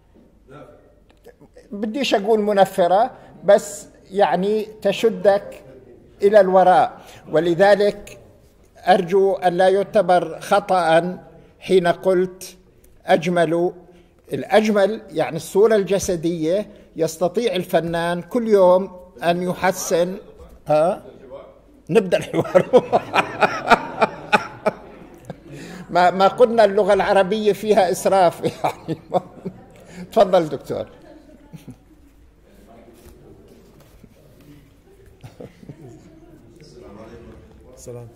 بديش أقول منفرة، بس يعني تشدك إلى الوراء. ولذلك أرجو أن لا يعتبر خطأ حين قلت أجمل. الأجمل يعني الصورة الجسدية، يستطيع الفنان كل يوم أن يحسن. نبدأ الحوار. ما قلنا اللغة العربية فيها إسراف يعني. تفضل دكتور. السلام.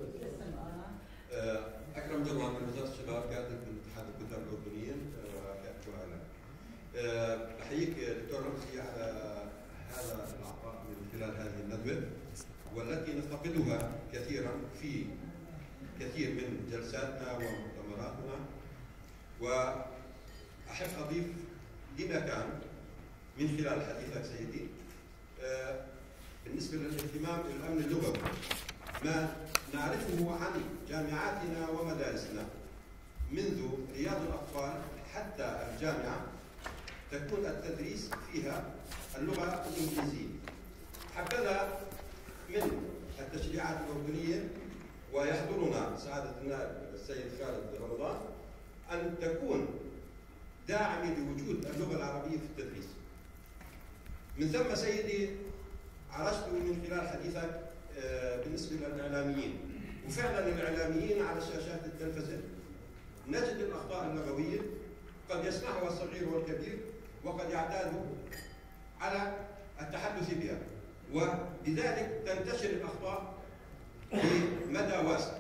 أكرم جوان من وزارة الشباب قائد اتحاد الكتاب الأردنيين كإعلام. أحييك دكتور رمزي على هذا العطاء من خلال هذه الندوة، والتي نفتقدها كثيرا في كثير من جلساتنا ومؤتمراتنا. وأحب أضيف لما كان من خلال حديثك سيدي بالنسبة للاهتمام بالأمن اللغوي، ما نعرفه عن جامعاتنا ومدارسنا منذ رياض الأطفال حتى الجامعة تكون التدريس فيها اللغة الإنجليزية. حبذا من التشريعات الأردنية، ويحضرنا سعادة النائب السيد خالد رمضان، أن تكون داعمة لوجود اللغة العربية في التدريس. من ثم سيدي عرجت من خلال حديثك بالنسبة للإعلاميين، وفعلا الإعلاميين على شاشات التلفزيون نجد الأخطاء اللغوية قد يسمعها الصغير والكبير، وقد يعتاد على التحدث بها، وبذلك تنتشر الأخطاء بمدى واسع.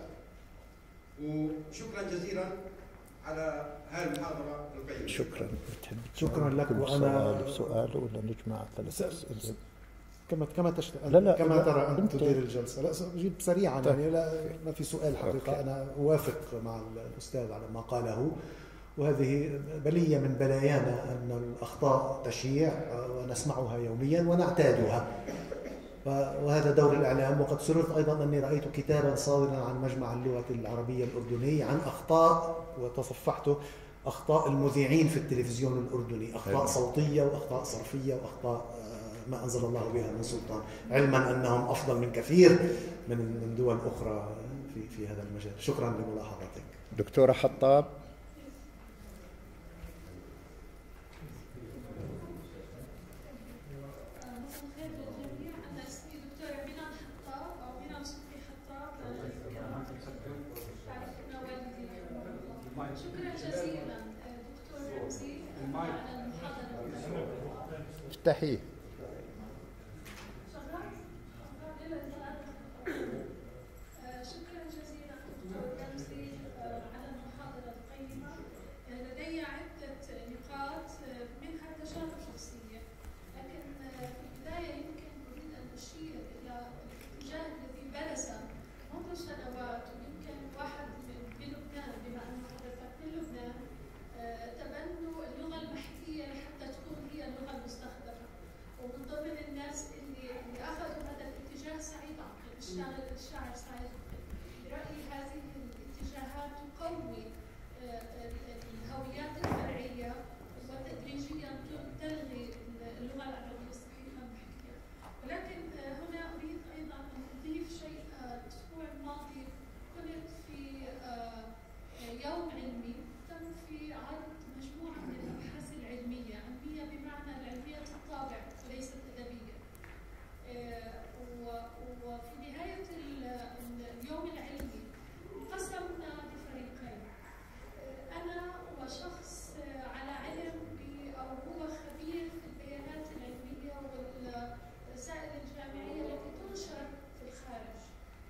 وشكرا جزيلا على هذه المحاضرة القيمة. شكرا لك. وأنا سؤال ولا نجمع 3 أسئلة كما تشتغل. لا كما ترى أنت تدير الجلسة. لا أجيب سريعا يعني، لا ما في سؤال حقيقة. أنا أوافق مع الأستاذ على ما قاله، وهذه بلية من بلايانا أن الأخطاء تشيع ونسمعها يوميا ونعتادها. وهذا دور الإعلام. وقد سررت أيضا أني رأيت كتابا صادرا عن مجمع اللغة العربية الأردني عن أخطاء، وتصفحته، أخطاء المذيعين في التلفزيون الأردني، أخطاء صوتية وأخطاء صرفية وأخطاء ما أنزل الله بها من سلطان، علما أنهم أفضل من كثير من دول أخرى في هذا المجال. شكرا لملاحظتك. دكتورة حطاب. شكرا جزيلا دكتور رمزي على المحاضرة. افتحيه. شكرا جزيلا دكتور رمزي على المحاضرة القيمة. لدي عدة نقاط منها تجارب شخصية، لكن في البداية يمكن أريد أن أشير إلى الاتجاه الذي برز منذ سنوات، ويمكن واحد بلبنان، بما أن حضرتك من لبنان، تبنوا اللغة المحلية حتى تكون هي اللغة المستخدمة. ومن ضمن الناس اللي أخذوا هذا الاتجاه سعيد عقل، الشاعر سعيد عقل. برأيي هذه الاتجاهات تقوي الهويات الفرعية وتدريجيا تلغي اللغة العربية الصحيحة المحلية. ولكن هنا أريد أيضا أن أضيف شيء. الأسبوع الماضي كنت في يوم علمي تم في عرض مجموعة من الأبحاث العلمية، علمية بمعنى العلمية الطابع وليست أدبية. وفي نهاية اليوم العلمي قسمنا لفريقين، أنا وشخص على علم أو هو خبير في البيانات العلمية والرسائل الجامعية التي تنشر في الخارج،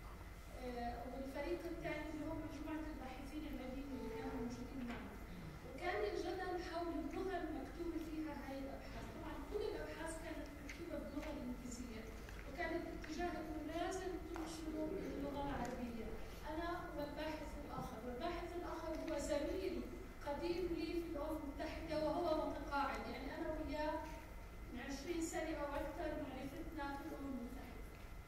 والفريق الثاني اللي هو مجموعة الباحثين العلميين اللي كانوا موجودين معنا. وكان الجدل حول اللغة المكتوبة فيها هاي الأبحاث. طبعا كل الأبحاث كانت مكتوبة باللغة الإنجليزية، وكان الاتجاه إنه لازم تنشروا باللغة العربية. أنا والباحث الآخر، والباحث الآخر هو زميل قديم لي في الأمم المتحدة وهو متقاعد، يعني أنا وياه من 20 سنة أو أكثر معرفتنا في الأمم المتحدة.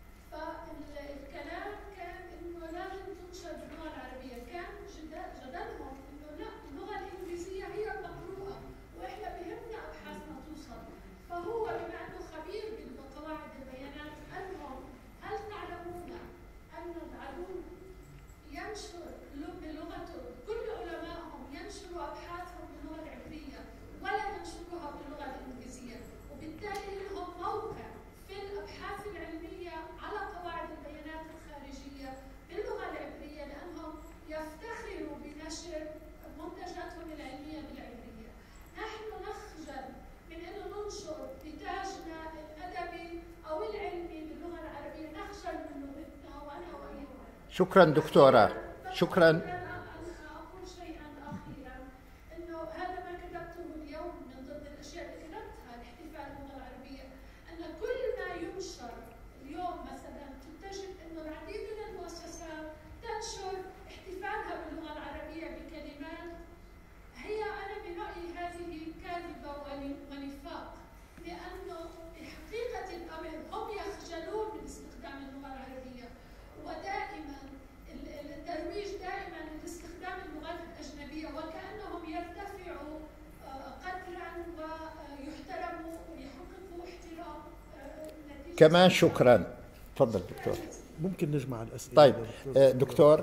فالكلام كان إنه لازم تنشر باللغة العربية. كان جدلهم إنه لا، اللغة الإنجليزية هي المقروءة وإحنا بهمنا أبحاثنا توصل. فهو بما أنه خبير بقواعد البيانات قال لهم: هل تعلمون أن العدو ينشر بلغته، كل علمائهم ينشروا أبحاثهم باللغة العبرية ولا ينشروها باللغة الإنجليزية، وبالتالي لهم موقع في الأبحاث العلمية على قواعد البيانات الخارجية باللغة العبرية، لأنهم يفتخروا بنشر منتجاتهم العلمية بالعبرية. نحن نخجل من أنه ننشر نتاجنا الأدبي أو العلمي باللغة العربية، نخجل من لغتنا وأنا وأيها. شكرا دكتورة. شكرا. أقول شيئا أخيرا، أنه هذا ما كتبته اليوم من ضمن الأشياء اللي كتبتها لاحتفال اللغة العربية، أن كل ما ينشر اليوم مثلا تجد أنه العديد من المؤسسات تنشر احتفالها باللغة العربية بكلمات هي، أنا برأيي هذه كاذبة ونفاق، لأنه بحقيقة الأمر هم يخجلون من استخدام اللغة العربية. ودائما الترويج دائما لاستخدام اللغات الأجنبية وكأنهم يرتفعوا قدرا ويحترموا ويحققوا احترام نتيجة. كمان شكرا. تفضل دكتور. ممكن نجمع الأسئلة. طيب دكتور.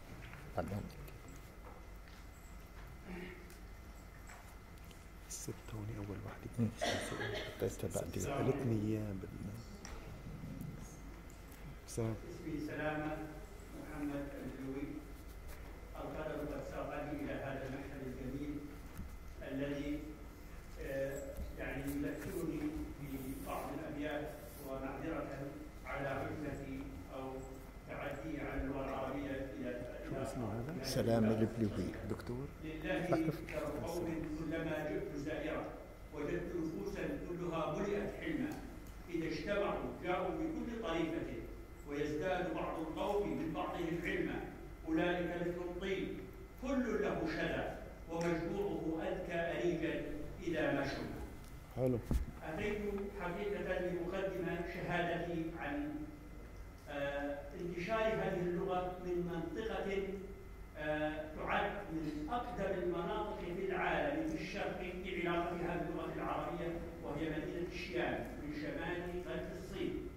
الست هوني أول واحدة سألتني إياه اسمي سلامة محمد الجوي. القدر قد ساقني إلى هذا المشهد الجميل الذي يعني يذكرني ببعض الأبيات، ومعذرة على عزتي أو تعدي عن اللغة العربية إلى سلامة البلوي. دكتور. لله كرم قوم كلما جئت زائرا وجدت نفوسا كلها ملئت حلما، إذا اجتمعوا جاءوا بكل طريقة ويزداد بعض القوم من بعضهم علما، أولئك مثل الطين كل له شذا ومجموعه أذكى أريجا إذا ما شم. حلو. أتيت حقيقة لمقدمة شهادتي عن انتشار هذه اللغة من منطقة تعد من أقدم المناطق في العالم في الشرق في علاقتها باللغة العربية، وهي مدينة شيان من شمال غرب الصين،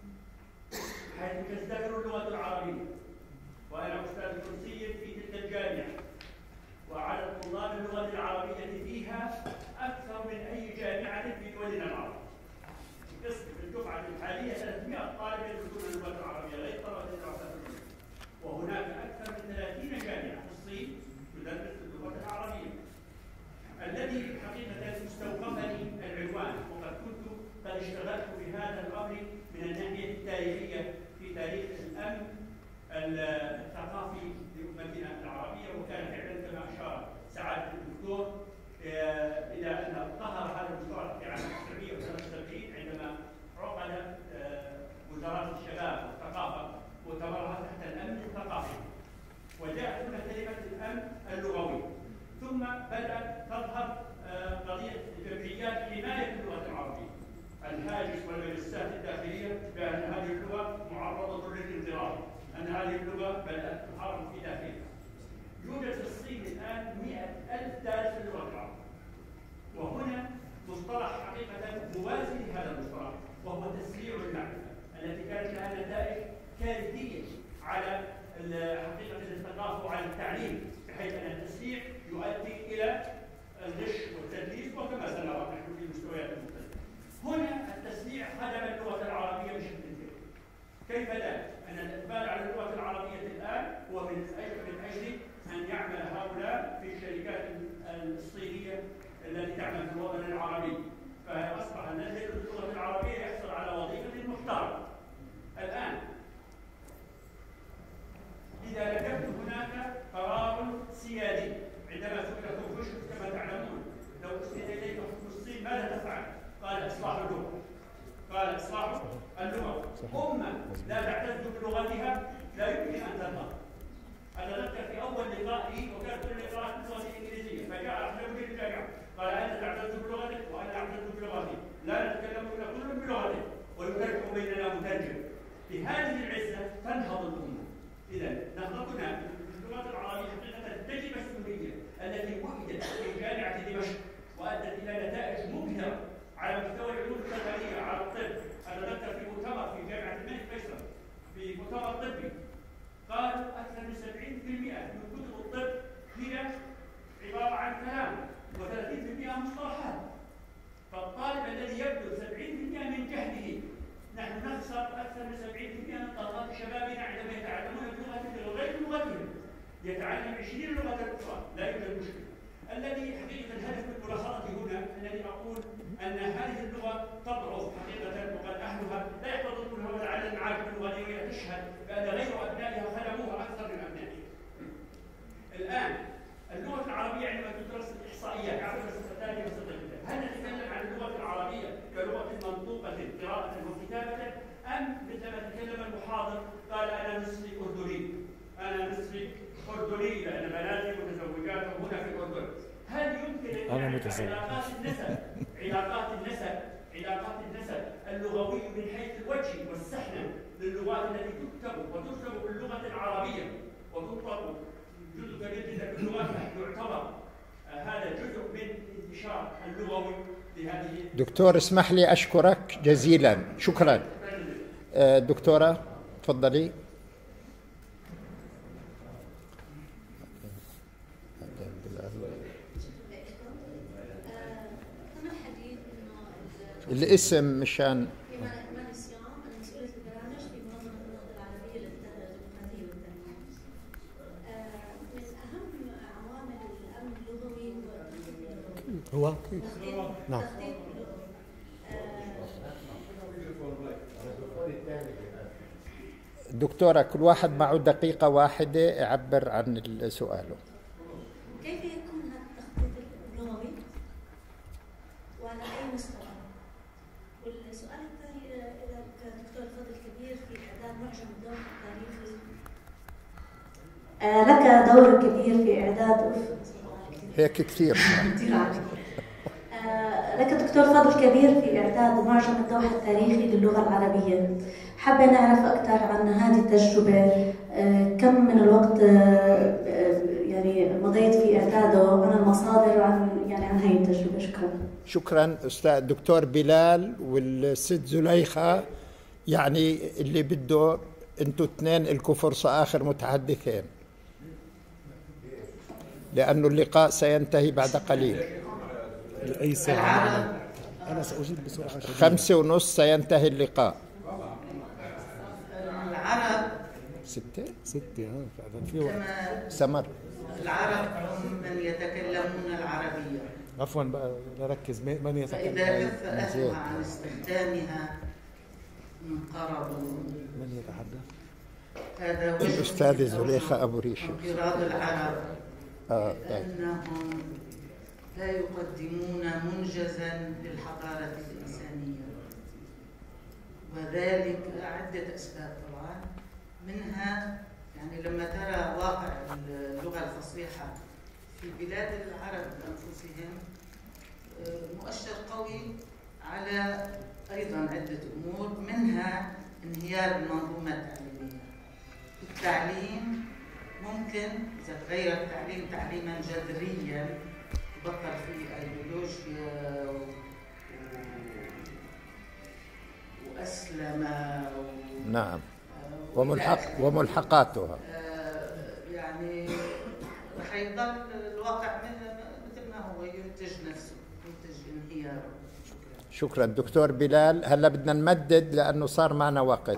حيث تزدهر اللغة العربية. وأنا أستاذ كرسي في تلك الجامعة، وعدد طلاب اللغة العربية فيها أكثر من أي جامعة في دولنا العربية. قسم في الدفعة الحالية 300 طالب يدرسون اللغة العربية غير طلبة الدراسات العليا، وهناك أكثر من 30 جامعة في الصين تدرس اللغة العربية. الذي حقيقة استوقفني العنوان، وقد كنت قد اشتغلت بهذا الأمر من الناحية التاريخية في تاريخ الأمن الثقافي لأمتنا العربية، وكان فعلا كما أشار سعادة الدكتور إلى أن ظهر هذا المصطلح في عام 1973 عندما عقد وزارة الشباب والثقافة مؤتمرها تحت الأمن الثقافي، وجاءت هنا كلمة الأمن اللغوي، ثم بدأت تظهر قضية جمعيات حماية اللغة العربية، الهاجس والمجسات الداخلية بأن هذه اللغة معرضة للانضرار، أن هذه اللغة بدأت تحارب في داخلها. يوجد في الصين الآن 100,000 دارس للغة العربية، وهنا مصطلح حقيقة موازي لهذا المصطلح، وهو تسريع المعرفة التي كانت لها نتائج كارثية على حقيقة الثقافة وعلى التعليم، بحيث أن التسريع يؤدي إلى الغش والتدليس، وكما سنرى نحن في مستويات مختلفة. هنا التسريع خدم اللغة العربية بشكل كبير. كيف ذلك؟ أن الإقبال على اللغة العربية الآن هو من أجل أن يعمل هؤلاء في الشركات الصينية التي تعمل في الوطن العربي، فأصبح النازل باللغة العربية يحصل على وظيفة محترمة. الآن إذا لم يكن هناك قرار سيادي، عندما سئل كونفوشيوس كما تعلمون لو أسند إليك حكم الصين ماذا تفعل؟ قال إصلاح اللغة. قال إصلاح اللغة. أمة لا تعتز بلغتها لا يمكن أن تنهض. أتذكر في أول لقاء لي، وكان كل اللقاءات باللغة الإنجليزية، فجاء أحد مدير الجامعة قال أنت تعتز بلغتك وأنا أعتز بلغتي، لا نتكلم إلا كل بلغته، ويترجم بيننا مترجم. بهذه العزة تنهض الأمة. إذا نهضتنا باللغة العربية حقيقة تجب السورية التي وجدت في جامعة دمشق وأدت إلى نتائج مبهرة على مستوى العلوم التقنية، على الطب. أتذكر في مؤتمر في جامعة الملك فيصل في مؤتمر طبي قالوا أكثر من 70% من كتب الطب هي عبارة عن كلام و30% مصطلحات. فالطالب الذي يبذل 70% من جهده، نحن نخسر أكثر من 70% من طلبات شبابنا عندما يتعلمون بلغة غير لغتهم، يتعلم 20 لغة أخرى، لا يوجد مشكلة. الذي حقيقة الهدف من ملاحظتي هنا الذي أقول أن هذه اللغة تضعف حقيقة، وقد أهلها لا يحتضنونها ولعل المعارف اللغوية تشهد بأن غير أبنائها خدموها أكثر من أبنائها. الآن اللغة العربية عندما تدرس الإحصائيات على الثانية والثالثة، هل نتكلم عن اللغة العربية كلغة منطوقة قراءة وكتابة، أم مثلما تكلم المحاضر قال أنا مصري أردني، أنا مصري أردني لأن بناتي متزوجات هنا في الأردن؟ هل يمكن أن علاقات النسب اللغوي من حيث الوجه والسحنة للغات التي تكتب وتكتب باللغة العربية وتنطق جزء كبير جدا باللغات، يعتبر هذا جزء من انتشار اللغوي لهذه. دكتور اسمح لي أشكرك جزيلا، شكرا. دكتورة تفضلي. الاسم مشان هو نعم. دكتورة كل واحد معه دقيقة واحدة يعبر عن سؤاله. كيف يكون هذا التخطيط اللغوي وعلى أي مستوى؟ والسؤال الثاني إذا كدكتور فضل كبير في إعداد معجم الدور التاريخي، لك دور كبير في إعداد هيك كثير لك دكتور فضل كبير في إعداد معجم الدوحة التاريخي للغة العربية. حابة نعرف أكثر عن هذه التجربة، كم من الوقت يعني مضيت في إعداده، وعن المصادر عن هذه التجربة. شكرا. شكرا أستاذ الدكتور بلال والست زليخة. يعني اللي بده أنتوا اثنين لكم فرصة آخر متحدثين، لأن اللقاء سينتهي بعد قليل. أي ساعة؟ أنا سأجيب بسرعة. 5:30 سينتهي اللقاء. العرب 6 فعلا في سمر. العرب هم من يتكلمون العربية. عفوا بقى نركز، من يتكلم؟ فإذا كف أهلها عن استخدامها انقرضوا. من يتحدث؟ هذا وجه الأستاذة زليخة أبو ريشة. انقراض العرب، لأنهم لا يقدمون منجزا للحضارة الإنسانية، وذلك عدة أسباب طبعا. منها يعني لما ترى واقع اللغة الفصيحة في بلاد العرب أنفسهم مؤشر قوي على أيضا عدة أمور، منها انهيار المنظومة التعليمية. التعليم ممكن إذا تغير التعليم تعليما جذريا، بطل فيه أيديولوجيا وأسلم نعم، وملحقاتها، يعني رح يضل الواقع مثل ما هو، ينتج نفسه، ينتج انهياره. شكرا دكتور بلال. هلا بدنا نمدد لأنه صار معنا وقت.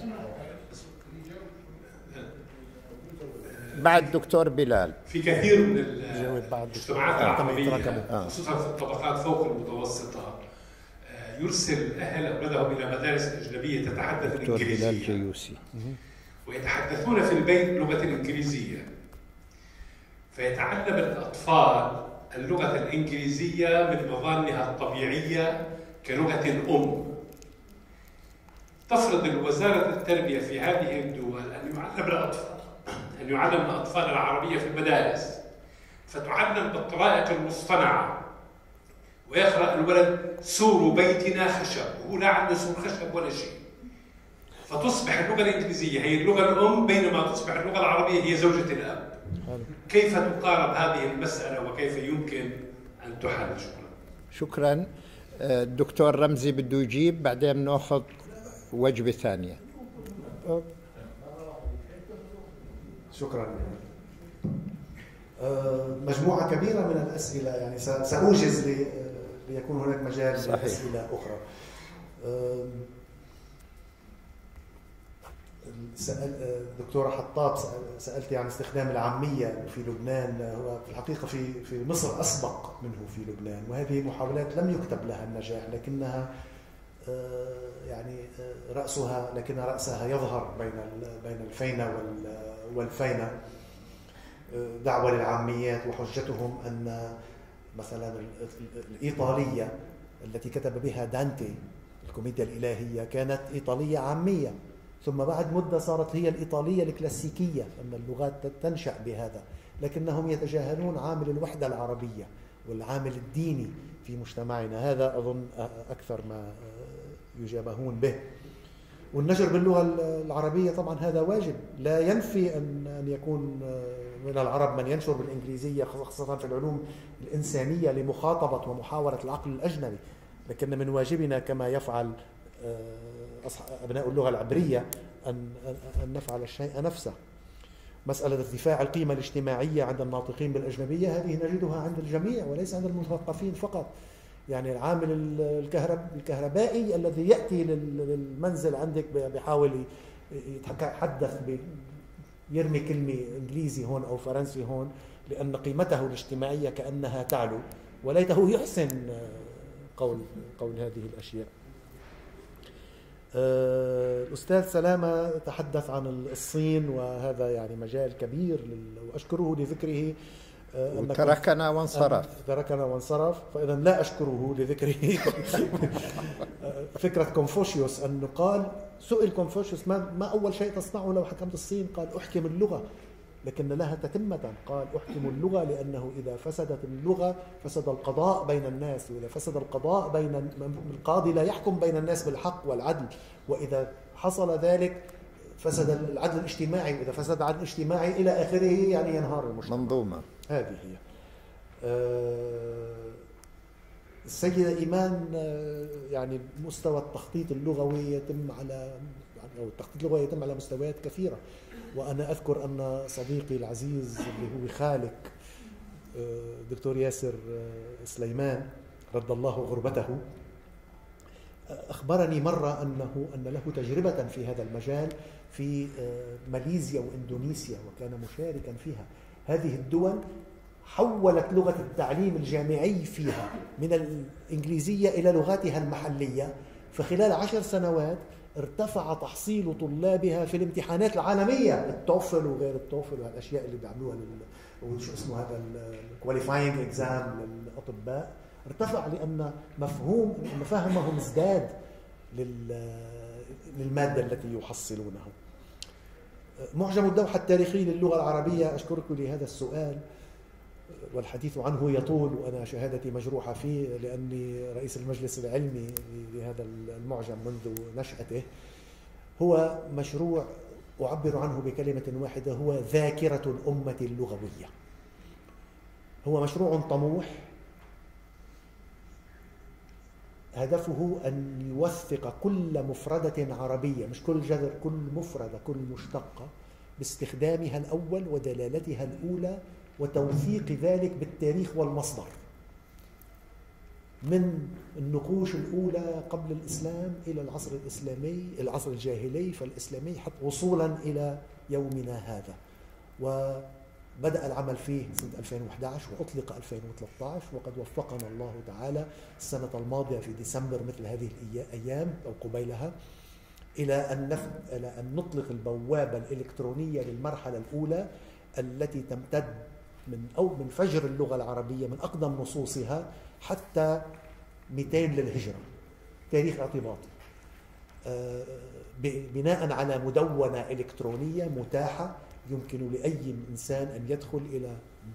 بعد دكتور بلال. في كثير من المجتمعات العربية خصوصا في الطبقات فوق المتوسطة يرسل أهل أولادهم إلى مدارس أجنبية تتحدث الإنجليزية، ويتحدثون في البيت لغة الإنجليزية، فيتعلم الأطفال اللغة الإنجليزية من مظانها الطبيعية كلغة أم. تفرض وزارة التربية في هذه الدول أن يعلم الأطفال العربية في المدارس، فتعلم بالطرائق المصطنعة، ويقرأ الولد سور بيتنا خشب، وهو لا عنده سور خشب ولا شيء، فتصبح اللغة الإنجليزية هي اللغة الأم، بينما تصبح اللغة العربية هي زوجة الأب. كيف تقارب هذه المسألة وكيف يمكن أن تحل؟ شكرا. الدكتور رمزي بده يجيب، بعدين نأخذ وجبة ثانية. شكرا. مجموعة كبيرة من الأسئلة، يعني سأوجز ليكون هناك مجال لأسئلة أخرى. دكتورة حطاب سألتي عن استخدام العامية في لبنان. هو في الحقيقة في مصر أسبق منه في لبنان، وهذه محاولات لم يكتب لها النجاح، لكنها يعني لكن رأسها يظهر بين الفينة والفينة. دعوة للعاميات، وحجتهم أن مثلا الإيطالية التي كتب بها دانتي الكوميديا الإلهية كانت إيطالية عامية، ثم بعد مدة صارت هي الإيطالية الكلاسيكية، أن اللغات تنشأ بهذا، لكنهم يتجاهلون عامل الوحدة العربية والعامل الديني في مجتمعنا. هذا أظن أكثر ما يجابهون به. والنشر باللغة العربية طبعا هذا واجب، لا ينفي أن يكون من العرب من ينشر بالإنجليزية، خاصة في العلوم الإنسانية لمخاطبة ومحاورة العقل الأجنبي، لكن من واجبنا كما يفعل أبناء اللغة العبرية أن نفعل الشيء نفسه. مسألة ارتفاع القيمة الاجتماعية عند الناطقين بالأجنبية هذه نجدها عند الجميع وليس عند المثقفين فقط. يعني العامل الكهربائي الذي يأتي للمنزل عندك بيحاول يتحدث يرمي كلمة إنجليزي هون أو فرنسي هون، لأن قيمته الاجتماعية كأنها تعلو، وليته يحسن قول هذه الأشياء. الأستاذ سلامة تحدث عن الصين، وهذا يعني مجال كبير وأشكره لذكره. تركنا وانصرف، فإذا لا أشكره لذكره. فكرة كونفوشيوس أنه قال، سئل كونفوشيوس ما أول شيء تصنعه لو حكمت الصين؟ قال أحكم اللغة. لكن لها تتمة. قال أحكم اللغة لأنه إذا فسدت اللغة فسد القضاء بين الناس، وإذا فسد القضاء بين القاضي لا يحكم بين الناس بالحق والعدل، وإذا حصل ذلك فسد العدل الاجتماعي، وإذا فسد العدل الاجتماعي إلى آخره يعني ينهار المجتمع. منظومة. هذه هي. السيدة إيمان، يعني مستوى التخطيط اللغوي يتم على أو التخطيط اللغوي يتم على مستويات كثيرة، وأنا أذكر أن صديقي العزيز اللي هو خالك دكتور ياسر سليمان رد الله غربته أخبرني مرة أن له تجربة في هذا المجال في ماليزيا وإندونيسيا، وكان مشاركا فيها. هذه الدول حولت لغة التعليم الجامعي فيها من الإنجليزية إلى لغاتها المحلية، فخلال 10 سنوات ارتفع تحصيل طلابها في الامتحانات العالمية، التوفل وغير التوفل والأشياء اللي بيعملوها وشو اسمه هذا الكواليفاينج اكزام للأطباء، ارتفع لأن فهمهم ازداد للمادة التي يحصلونها. معجم الدوحة التاريخي للغة العربية، أشكركم لهذا السؤال والحديث عنه يطول، وأنا شهادتي مجروحة فيه لأني رئيس المجلس العلمي لهذا المعجم منذ نشأته. هو مشروع أعبر عنه بكلمة واحدة، هو ذاكرة الأمة اللغوية. هو مشروع طموح هدفه أن يوثق كل مفردة عربية، مش كل جذر، كل مفردة، كل مشتقة، باستخدامها الأول ودلالتها الأولى، وتوثيق ذلك بالتاريخ والمصدر من النقوش الأولى قبل الإسلام إلى العصر الإسلامي، العصر الجاهلي فالإسلامي، حتى وصولا إلى يومنا هذا. وبدأ العمل فيه سنة 2011 وأطلق 2013، وقد وفقنا الله تعالى السنة الماضية في ديسمبر مثل هذه الأيام أو قبيلها إلى أن نطلق البوابة الإلكترونية للمرحلة الأولى التي تمتد من فجر اللغة العربية من أقدم نصوصها حتى 200 للهجرة، تاريخ اعتباطي، بناء على مدونة إلكترونية متاحة يمكن لأي إنسان أن يدخل إلى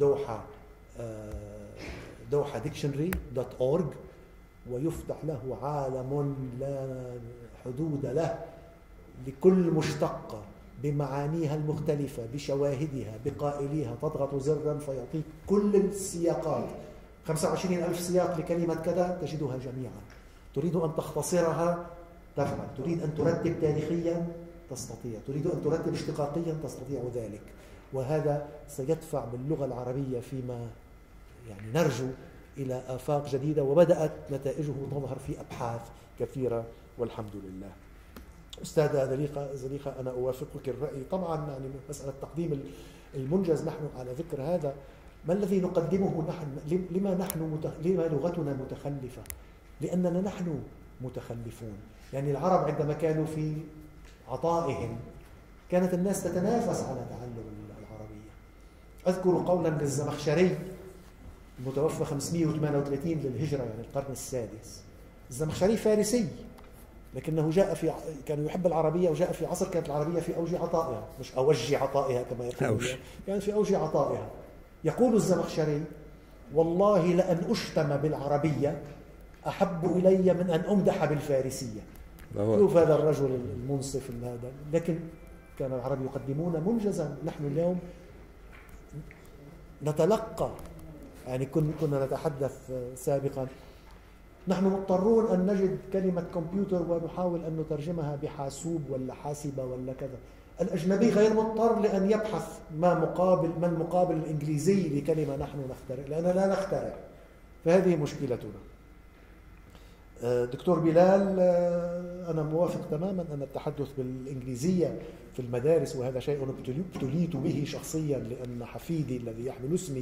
دوحة dictionary.org ويفتح له عالم لا حدود له لكل مشتقة بمعانيها المختلفة بشواهدها بقائليها، تضغط زرا فيعطيك كل السياقات، 25,000 سياق لكلمة كذا تجدها جميعا. تريد أن تختصرها تفعل، تريد أن ترتب تاريخيا تستطيع، تريد أن ترتب اشتقاقيا تستطيع ذلك. وهذا سيدفع باللغة العربية فيما يعني نرجو إلى آفاق جديدة، وبدأت نتائجه تظهر في أبحاث كثيرة والحمد لله. أستاذة زليخة أنا أوافقك الرأي طبعا، يعني مسألة تقديم المنجز. نحن على ذكر هذا، ما الذي نقدمه نحن؟ لما لغتنا متخلفة؟ لأننا نحن متخلفون. يعني العرب عندما كانوا في عطائهم كانت الناس تتنافس على تعلم العربية. أذكر قولا للزمخشري المتوفى 538 للهجرة، يعني القرن السادس. الزمخشري فارسي، لكنه كان يحب العربية، وجاء في عصر كانت العربية في أوج عطائها، مش أوج عطائها كما يقولون، يعني في أوج عطائها. يقول الزمخشري: والله لأن أشتم بالعربية أحب إلي من أن أمدح بالفارسية. شوف هذا الرجل المنصف هذا. لكن كان العرب يقدمون منجزا. نحن اليوم نتلقى، يعني كنا نتحدث سابقا، نحن مضطرون أن نجد كلمة كمبيوتر ونحاول أن نترجمها بحاسوب ولا حاسبة ولا كذا. الأجنبي غير مضطر لأن يبحث من مقابل الإنجليزي لكلمة نحن نخترع، لأننا لا نخترع. فهذه مشكلتنا. دكتور بلال، أنا موافق تماما أن التحدث بالإنجليزية في المدارس، وهذا شيء ابتليت به شخصيا، لأن حفيدي الذي يحمل اسمي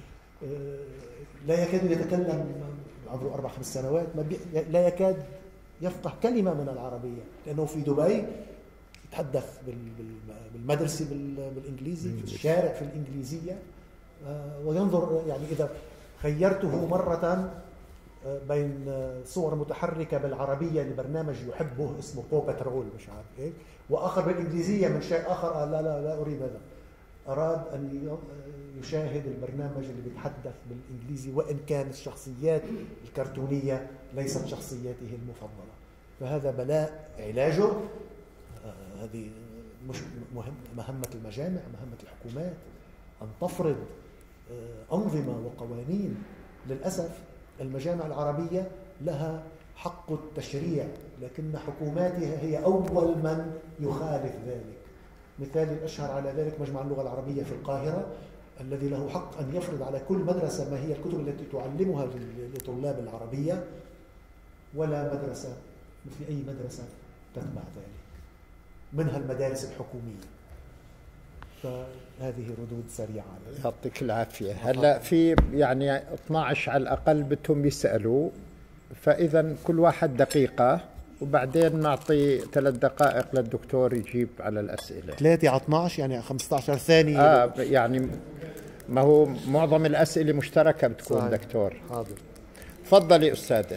لا يكاد يتكلم، عمره 4-5 سنوات، لا يكاد يفقه كلمة من العربية، لأنه في دبي يتحدث بالمدرسة بالإنجليزي، في الشارع في الإنجليزية، وينظر، يعني إذا خيرته مرة بين صور متحركة بالعربية لبرنامج يحبه اسمه بو باترول مش عارف ايه، وآخر بالإنجليزية من شيء آخر، لا لا لا أريد هذا. أراد أن يشاهد البرنامج اللي بيتحدث بالإنجليزي، وإن كان الشخصيات الكرتونية ليست شخصياته المفضلة. فهذا بلاء علاجه. هذه مش مهمة المجامع، مهمة الحكومات أن تفرض أنظمة وقوانين. للأسف المجامع العربية لها حق التشريع، لكن حكوماتها هي أول من يخالف ذلك. مثال الأشهر على ذلك مجمع اللغة العربية في القاهرة، الذي له حق أن يفرض على كل مدرسة ما هي الكتب التي تعلمها لطلاب العربية، ولا مدرسة مثل أي مدرسة تتبع ذلك، منها المدارس الحكومية. فهذه ردود سريعة. يعطيك العافية. هلا في يعني 12 على الأقل بدهم يسألوا، فإذا كل واحد دقيقة وبعدين نعطي 3 دقائق للدكتور يجيب على الأسئلة. 3 على 12 يعني 15 ثانية. يعني ما هو معظم الأسئلة مشتركة بتكون. صحيح. دكتور حاضر، تفضلي أستاذة.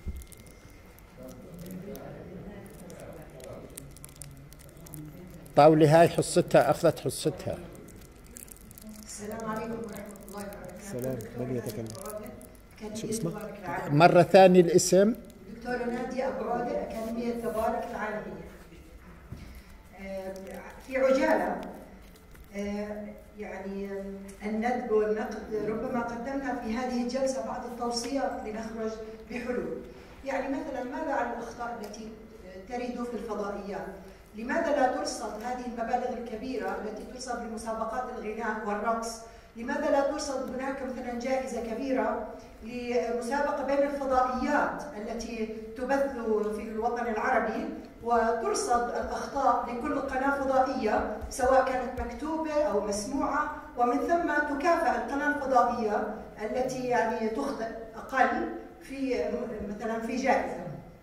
طاولة هاي حصتها، أخذت حصتها. السلام عليكم ورحمة الله وبركاته. السلام. من يتكلم؟ شو اسمه؟ مرة ثانية الاسم. دكتورة نادية أبو عودة، أكاديمية تبارك العالمية. في عجالة يعني الندب والنقد، ربما قدمنا في هذه الجلسة بعض التوصيات لنخرج بحلول. يعني مثلا ماذا عن الأخطاء التي ترد في الفضائيات؟ لماذا لا ترصد هذه المبالغ الكبيرة التي ترصد لمسابقات الغناء والرقص؟ لماذا لا ترصد هناك مثلا جائزة كبيرة لمسابقة بين الفضائيات التي تبث في الوطن العربي، وترصد الأخطاء لكل قناة فضائية سواء كانت مكتوبة أو مسموعة، ومن ثم تكافئ القناة الفضائية التي يعني تخطئ أقل في مثلا في جائزة.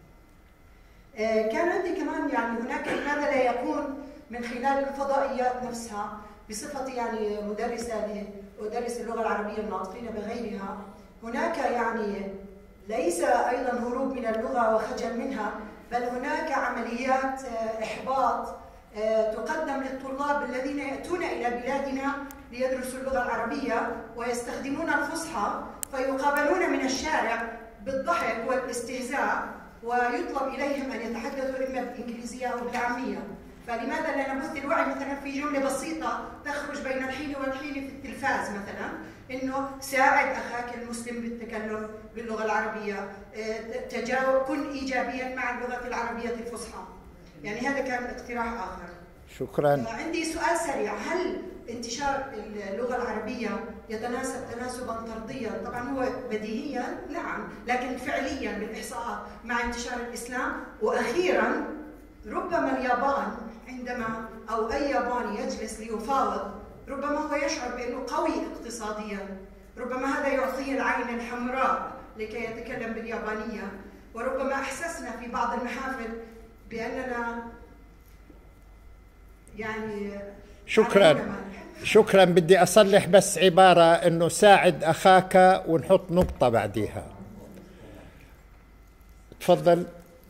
كان عندي كمان يعني هناك لماذا لا يكون من خلال الفضائيات نفسها بصفتي يعني أدرس اللغة العربية الناطقين بغيرها، هناك يعني ليس أيضا هروب من اللغة وخجل منها، بل هناك عمليات إحباط تقدم للطلاب الذين يأتون إلى بلادنا ليدرسوا اللغة العربية ويستخدمون الفصحى، فيقابلون من الشارع بالضحك والاستهزاء، ويطلب إليهم أن يتحدثوا إما بالإنجليزية أو بالعامية. فلماذا لا نبث الوعي مثلا في جملة بسيطة تخرج بين الحين والحين في التلفاز، مثلا إنه ساعد أخاك المسلم بالتكلم باللغة العربية، تجاوب، كن إيجابيا مع اللغة العربية الفصحى. يعني هذا كان اقتراح آخر. شكرا. عندي سؤال سريع، هل انتشار اللغة العربية يتناسب تناسبا طرديا؟ طبعا هو بديهيا نعم، لكن فعليا بالإحصاءات مع انتشار الإسلام. وأخيرا ربما اليابان عندما أو أي ياباني يجلس ليفاوض ربما هو يشعر بأنه قوي اقتصاديا، ربما هذا يعطيه العين الحمراء لكي يتكلم باليابانية، وربما أحسسنا في بعض المحافل بأننا يعني شكرا. بدي أصلح بس عبارة إنه ساعد أخاك ونحط نقطة بعديها. تفضل.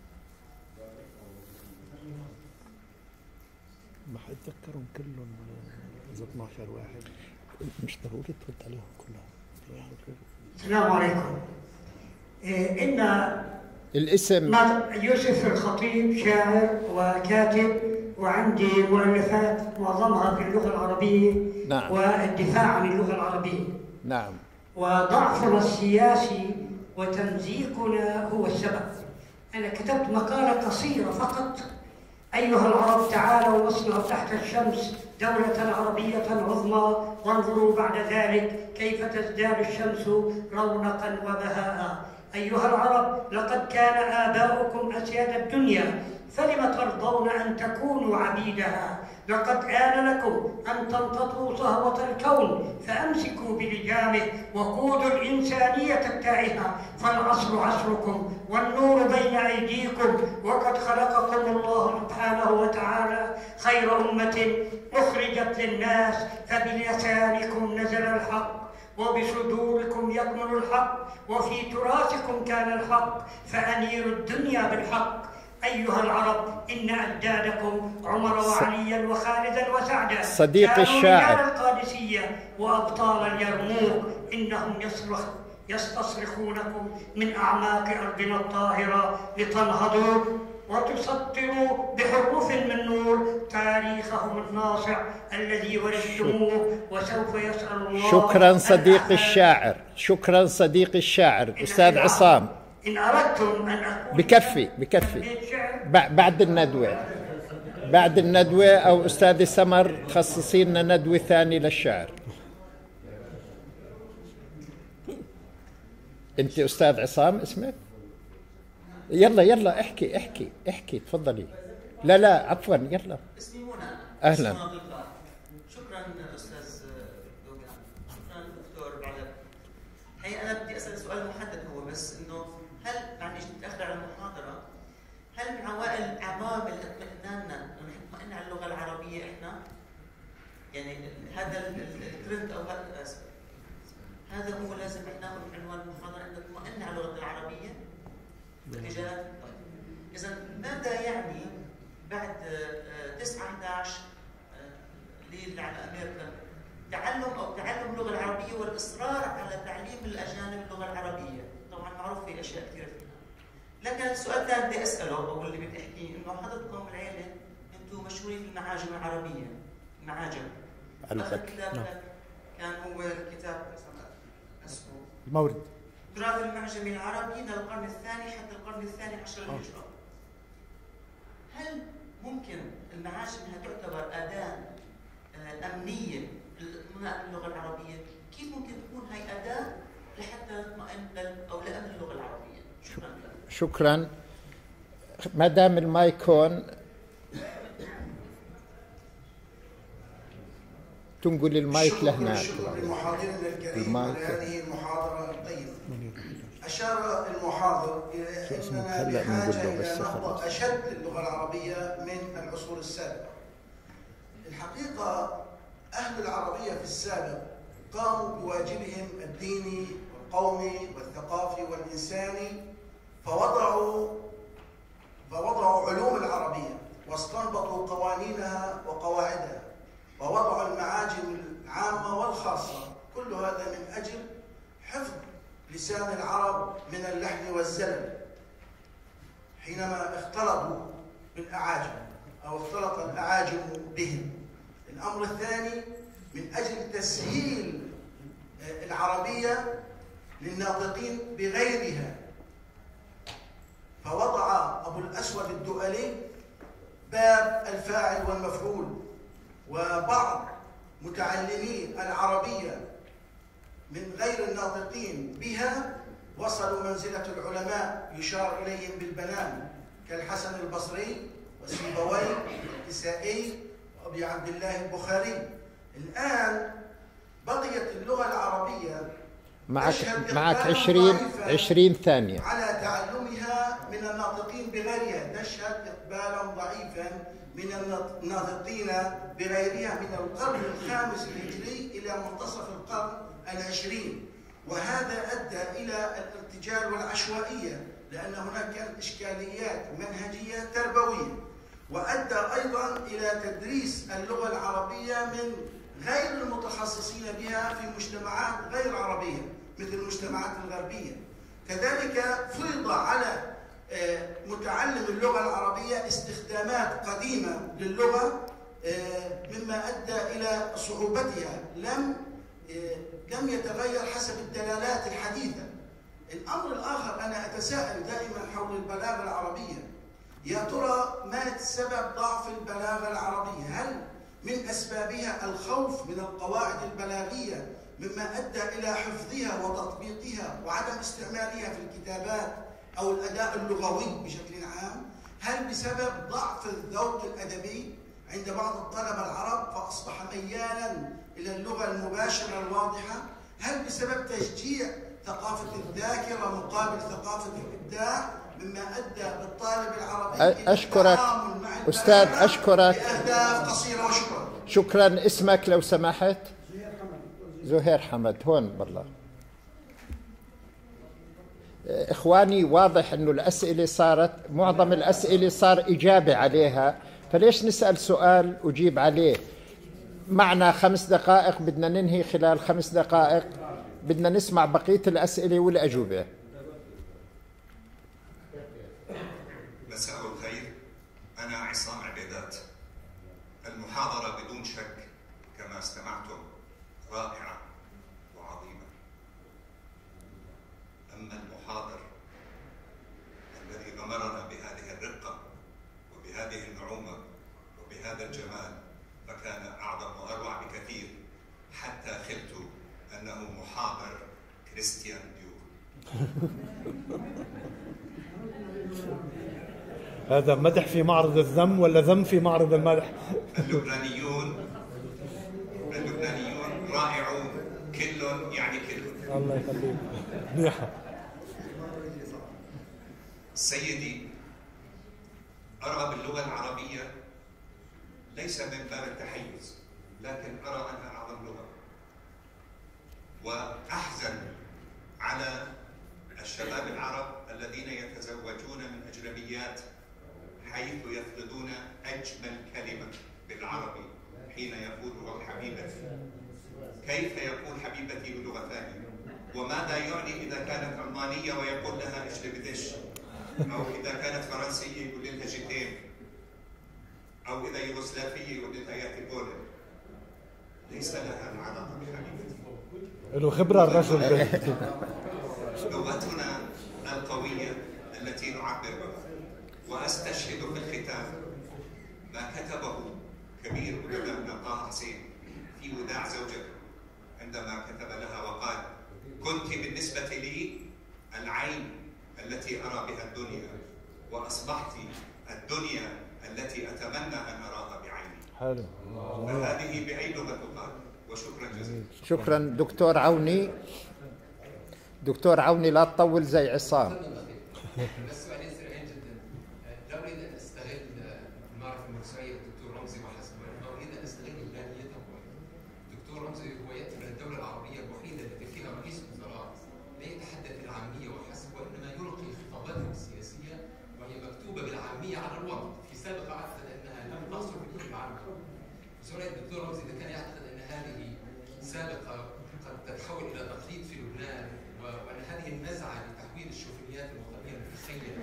ما حتذكرهم كلهم إذا 12 واحد، مش ضروري ترد عليهم كلهم. السلام عليكم. إن الاسم يوسف الخطيب، شاعر وكاتب، وعندي مؤلفات معظمها في اللغة العربية. نعم. والدفاع عن اللغة العربية. نعم. وضعفنا السياسي وتمزيقنا هو السبب. أنا كتبت مقالة قصيرة فقط: أيها العرب تعالوا واصنعوا تحت الشمس دولة عربية عظمى، وانظروا بعد ذلك كيف تزداد الشمس رونقا وبهاء. أيها العرب لقد كان آباؤكم أسياد الدنيا، فلم ترضون أن تكونوا عبيدها؟ لقد آن لكم أن تمتطوا صهوة الكون، فأمسكوا بلجامه وقودوا الإنسانية التائهة، فالعصر عصركم والنور بين أيديكم، وقد خلقكم الله سبحانه وتعالى خير أمة أخرجت للناس، فبلسانكم نزل الحق، وبصدوركم يكمن الحق، وفي تراثكم كان الحق، فأنيروا الدنيا بالحق أيها العرب إن أجدادكم عمر وعليا وخالدا وسعدا صديق الشاعر رجال القادسية وأبطال اليرموك إنهم يستصرخونكم من أعماق أرضنا الطاهرة لتنهضوا وتسطروا بحروف من نور تاريخهم الناصع الذي ورثتموه وسوف يسأل الله. شكرا صديق الشاعر، شكرا صديق الشاعر. أستاذ عصام إن أردتم أن أكون بكفي بعد الندوة أو أستاذ سمر تخصصي لنا ندوة ثانية للشعر. أنت أستاذ عصام اسمك؟ يلا احكي تفضلي. لا عفوا يلا. اسمي منى. أهلا. شكرا أستاذ دوغان، شكرا دكتور بعلب. هي أنا بدي أسأل سؤال محدد هو بس إنه هل معلش متأخر على المحاضرة، هل من عوامل اطمئناننا إنه نطمئن على اللغة العربية إحنا؟ يعني هذا الترند أو هذا هو لازم إحنا ناخذ عنوان المحاضرة إنه نطمئن على اللغة العربية؟ اتجاهات. إذا ماذا يعني بعد 9/11 اللي على أمريكا تعلم اللغة العربية والإصرار على تعليم الأجانب اللغة العربية؟ طبعا معروف في أشياء كثيرة فيها. لكن السؤال الثاني بدي أسأله أو اللي بدي أحكيه إنه حضرتكم العيلة أنتم مشهورين في المعاجم العربية، المعاجم. آخر كتاب كان هو الكتاب اسمه المورد. تراث المعجم العربي من القرن الثاني حتى القرن الثاني عشر للهجرة. هل ممكن المعاجم تعتبر أداة أمنية لإطمئنان اللغة العربية؟ كيف ممكن تكون هي أداة لحتى نطمئن أو لأمن اللغة العربية؟ شكرا لك. شكرا. ما دام المايك هون تنقل المايك لهناك. شكرا للمحاضرين الكريم على هذه المحاضرة الطيبة. أشار المحاضر إلى أننا بحاجة إلى نهضة أشد للغة العربية من العصور السابقة. الحقيقة أهل العربية في السابق قاموا بواجبهم الديني والقومي والثقافي والإنساني، فوضعوا علوم العربية واستنبطوا قوانينها وقواعدها، ووضعوا المعاجم العامة والخاصة، كل هذا من أجل حفظ لسان العرب من اللحن والزلل حينما اختلطوا بالأعاجم أو اختلط الأعاجم بهم. الأمر الثاني من أجل تسهيل العربية للناطقين بغيرها، فوضع أبو الأسود الدؤلي باب الفاعل والمفعول، وبعض متعلمي العربية من غير الناطقين بها وصلوا منزلة العلماء يشار إليهم بالبنان كالحسن البصري وسيبويه والكسائي وأبي عبد الله البخاري. الآن بقيت اللغة العربية معك 20 ثانية على تعلمها من الناطقين بغيرها، تشهد إقبالا ضعيفا من الناطقين بغيرها من القرن الخامس الهجري إلى منتصف القرن العشرين، وهذا أدى إلى الارتجال والعشوائية لأن هناك كانت إشكاليات منهجية تربوية، وأدى أيضا إلى تدريس اللغة العربية من غير المتخصصين بها في مجتمعات غير عربية مثل المجتمعات الغربية. كذلك فرض على متعلم اللغة العربية استخدامات قديمة للغة مما أدى إلى صعوبتها لم يتغير حسب الدلالات الحديثة. الأمر الآخر أنا أتساءل دائما حول البلاغة العربية، يا ترى ما سبب ضعف البلاغة العربية؟ هل من أسبابها الخوف من القواعد البلاغية مما أدى إلى حفظها وتطبيقها وعدم استعمالها في الكتابات أو الأداء اللغوي بشكل عام؟ هل بسبب ضعف الذوق الأدبي عند بعض الطلبة العرب فأصبح ميالا إلى اللغة المباشرة الواضحة؟ هل بسبب تشجيع ثقافة الذاكرة مقابل ثقافة الإبداع مما أدى بالطالب العربي أشكرك أستاذ، أشكرك بأهداف قصيرة، وشكرا. شكرا. اسمك لو سمحت؟ زهير حمد. هون بالله. إخواني واضح أنه الأسئلة صارت، معظم الأسئلة صار إجابة عليها، فليش نسأل سؤال أجيب عليه؟ معنا 5 دقائق، بدنا ننهي خلال 5 دقائق، بدنا نسمع بقية الأسئلة والأجوبة. مساء الخير، أنا عصام عبيدات. المحاضرة بدون شك كما استمعتم رائعة وعظيمة، أما المحاضر الذي غمرنا بهذه الرقة وبهذه النعومة وبهذا الجمال فكان أعظم وأروع بكثير، حتى خلت أنه محاضر كريستيان ديور. هذا مدح في معرض الذم ولا ذم في معرض المدح؟ اللبنانيون رائعون، كل يعني كل. الله يخليك. منيحة. سيدي، أرى باللغة العربية ليس من باب التحيز، لكن أرى أنها أعظم لغة، وأحزن على الشباب العرب الذين يتزوجون من أجنبيات حيث يفقدون أجمل كلمة بالعربي حين يقول حبيبتي. كيف يقول حبيبتي بلغة ثانية؟ وماذا يعني إذا كانت ألمانية ويقول لها إيش بدش؟ أو إذا كانت فرنسية يقول لها جيتين، أو إذا يوغوسلافية يقول لها ياتي بولن. ليس لها علاقة بحبيبتي. له خبرة الرجل. لغتنا القوية التي نعبر بها. وأستشهد في الختام ما كتبه كبير أدبائنا طه حسين في وداع زوجته عندما كتب لها وقال: كنت بالنسبة لي العين التي أرى بها الدنيا، وأصبحت الدنيا التي أتمنى أن أراها بعيني. حلو. فهذه بأي لغة تقال. وشكرا جزيلا. شكرا دكتور عوني. دكتور عوني لا تطول زي عصام. بس سؤالين سريعين جدا. لا اريد ان استغل المعرفه الموسوعيه الدكتور رمزي وحسب، اريد ان استغل لبنانيته. الدكتور رمزي هو ياتي من الدوله العربيه الوحيده التي فيها رئيس وزراء لا يتحدث بالعاميه وحسب، وانما يلقي خطاباته السياسيه وهي مكتوبه بالعاميه على الورق. في سابقه اعتقد انها لم تحصل في العامه. سؤال الدكتور رمزي اذا كان يعتقد ان هذه سابقه قد تتحول الى تقليد في لبنان، وان هذه النزعه لتحويل الشوفينيات الوطنيه المتخيله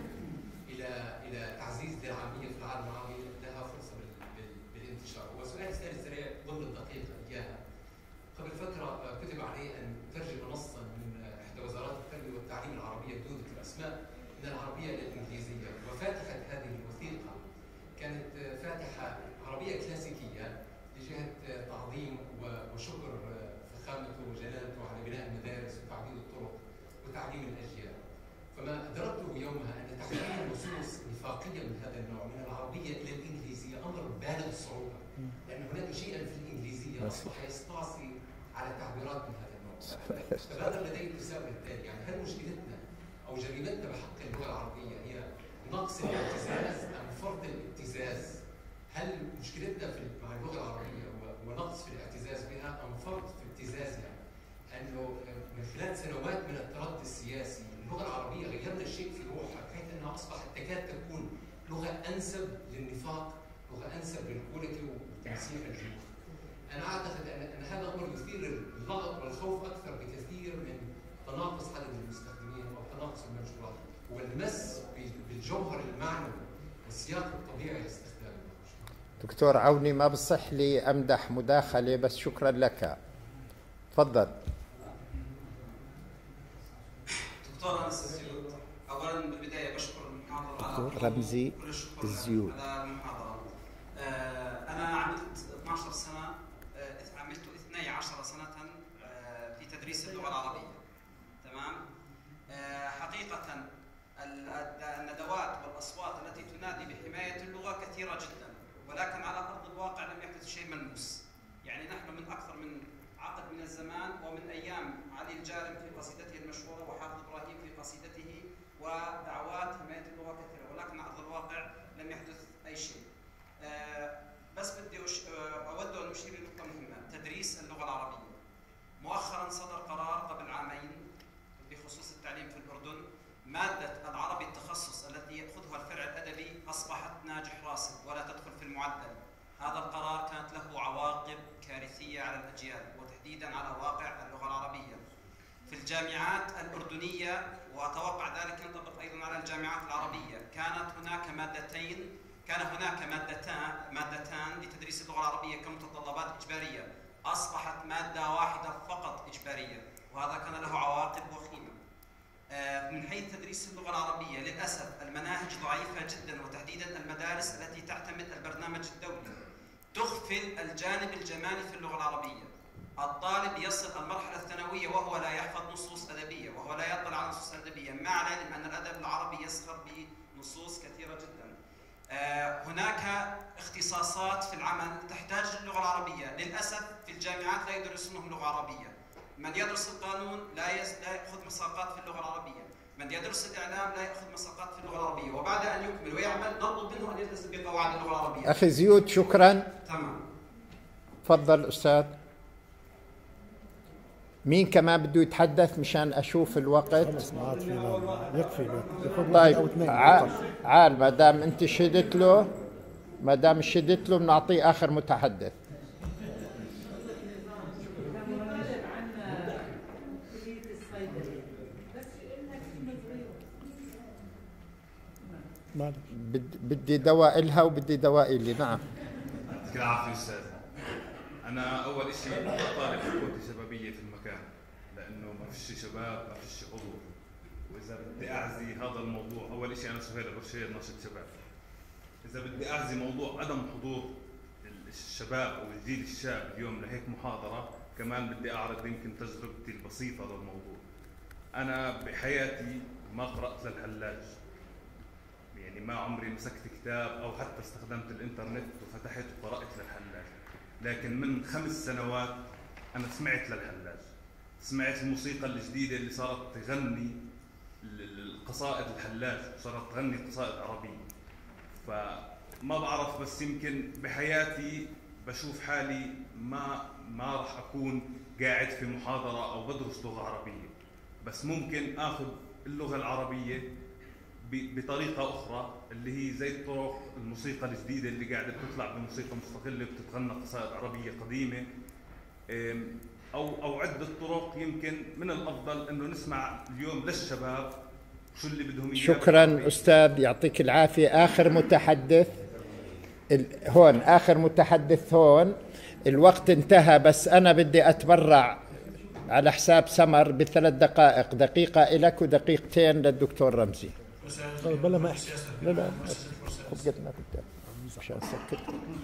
الى تعزيز للعاميه في العالم العربي لها فرصه بالانتشار. وسؤال ثاني سريع ضمن الدقيقه اياها. قبل فتره كتب علي ان ترجم نصا من احدى وزارات التربيه والتعليم العربيه بدون ذكر اسماء من العربيه الى الانجليزيه، وفاتحه هذه الوثيقه كانت فاتحه عربيه كلاسيكيه لجهه تعظيم وشكر فخامته وجلالته على بناء المدارس وتعديل الطرق وتعليم الاجيال. فما ادركته يومها ان تحويل نصوص نفاقيه من هذا النوع من العربيه الى الانجليزيه امر بالغ الصعوبه، لان هناك شيئا في الانجليزيه اصبح يستعصي على تعبيرات من هذا النوع. فبادر لدي التساؤل التالي، يعني هل مشكلتنا او جريمتنا بحق اللغه العربيه هي نقص الابتزاز ام فرض الابتزاز؟ هل مشكلتنا مع اللغه العربيه ونقص في الاعتزاز بها ام فرض في ابتزازها؟ انه من خلال سنوات من التردي السياسي اللغه العربيه غيرنا الشيء في روحها بحيث انها اصبحت تكاد تكون لغه انسب للنفاق، لغه انسب للكوليتي وتمثيل الجمهور. انا اعتقد ان هذا الامر يثير اللغط والخوف اكثر بكثير من تناقص عدد المستخدمين او تناقص المنشورات، هو المس بالجوهر المعنوي والسياق الطبيعي لاستخدام اللغه. دكتور عوني ما بصح لي امدح مداخله، بس شكرا لك. تفضل. دكتور الزيود، اولا بالبدايه بشكر المحاضر دكتور رمزي الزيود. على المحاضره. انا عملت 12 سنه، عملت 12 سنه في تدريس اللغه العربيه. تمام؟ حقيقه الندوات والاصوات التي تنادي بحمايه اللغه كثيره جدا، ولكن على ارض الواقع لم يحدث شيء ملموس. يعني نحن من اكثر من عقد من الزمان ومن ايام علي الجارم في قصيدته المشهوره وحافظ ابراهيم في قصيدته ودعوات حمايه اللغه كثيره، ولكن على ارض الواقع لم يحدث اي شيء. بس بدي اود ان اشير لنقطه مهمه، تدريس اللغه العربيه. مؤخرا صدر قرار قبل عامين بخصوص التعليم في الاردن مادة العربي التخصص التي يأخذها الفرع الأدبي أصبحت ناجح راسب ولا تدخل في المعدل. هذا القرار كانت له عواقب كارثية على الأجيال وتحديدا على واقع اللغة العربية. في الجامعات الأردنية وأتوقع ذلك ينطبق أيضا على الجامعات العربية كان هناك مادتان لتدريس اللغة العربية كمتطلبات إجبارية، أصبحت مادة واحدة فقط إجبارية، وهذا كان له عواقب وخيمة. من حيث تدريس اللغة العربية للأسف المناهج ضعيفة جدا، وتحديدا المدارس التي تعتمد البرنامج الدولي تغفل الجانب الجمالي في اللغة العربية. الطالب يصل المرحلة الثانوية وهو لا يحفظ نصوص أدبية وهو لا يطلع على نصوص أدبية، مع العلم أن الأدب العربي يسخر بنصوص كثيرة جدا. هناك اختصاصات في العمل تحتاج اللغة العربية، للأسف في الجامعات لا يدرسونهم لغة عربية. من يدرس القانون لا يأخذ مساقات في اللغة العربية، من يدرس الإعلام لا يأخذ مساقات في اللغة العربية، وبعد أن يكمل ويعمل نطلب منه أن يلتزم بقواعد اللغة العربية. أخي زيود شكرا. تمام. تفضل أستاذ. مين كمان بده يتحدث مشان أشوف الوقت؟ يكفي. طيب عال ما دام أنت شهدت له، بنعطيه آخر متحدث. بدي دواء إلها وبدي دواء إلي. نعم. يعطيك العافية أستاذ. أنا أول شيء طالب حكومتي شبابية في المكان، لأنه ما فيش شباب، ما فيش حضور. وإذا بدي أعزي هذا الموضوع، أول شيء أنا سهيل برشيد ناشط شباب. إذا بدي أعزي موضوع عدم حضور الشباب أو الجيل الشاب اليوم لهيك محاضرة، كمان بدي أعرض يمكن تجربتي البسيطة للموضوع. أنا بحياتي ما قرأت للحلاج، يعني ما عمري مسكت كتاب أو حتى استخدمت الإنترنت وفتحت وقرأت للحلاج، لكن من 5 سنوات أنا سمعت للحلاج، سمعت الموسيقى الجديدة اللي صارت تغني القصائد الحلاج وصارت تغني قصائد عربية. فما بعرف، بس يمكن بحياتي بشوف حالي ما راح أكون قاعد في محاضرة أو بدرس لغة عربية، بس ممكن آخذ اللغة العربية بطريقة أخرى اللي هي زي الطرق الموسيقى الجديدة اللي قاعدة بتطلع بموسيقى مستقلة بتتغنى قصائد عربية قديمة، أو عدة طرق. يمكن من الأفضل إنه نسمع اليوم للشباب شو اللي بدهم إياه. شكرا أستاذ، يعطيك العافية. آخر متحدث هون، آخر متحدث هون. الوقت انتهى، بس أنا بدي أتبرع على حساب سمر ب3 دقائق، دقيقة إلك ودقيقتين للدكتور رمزي. بلا ما احكي. لا خذ قد ما بدك مشان سكت.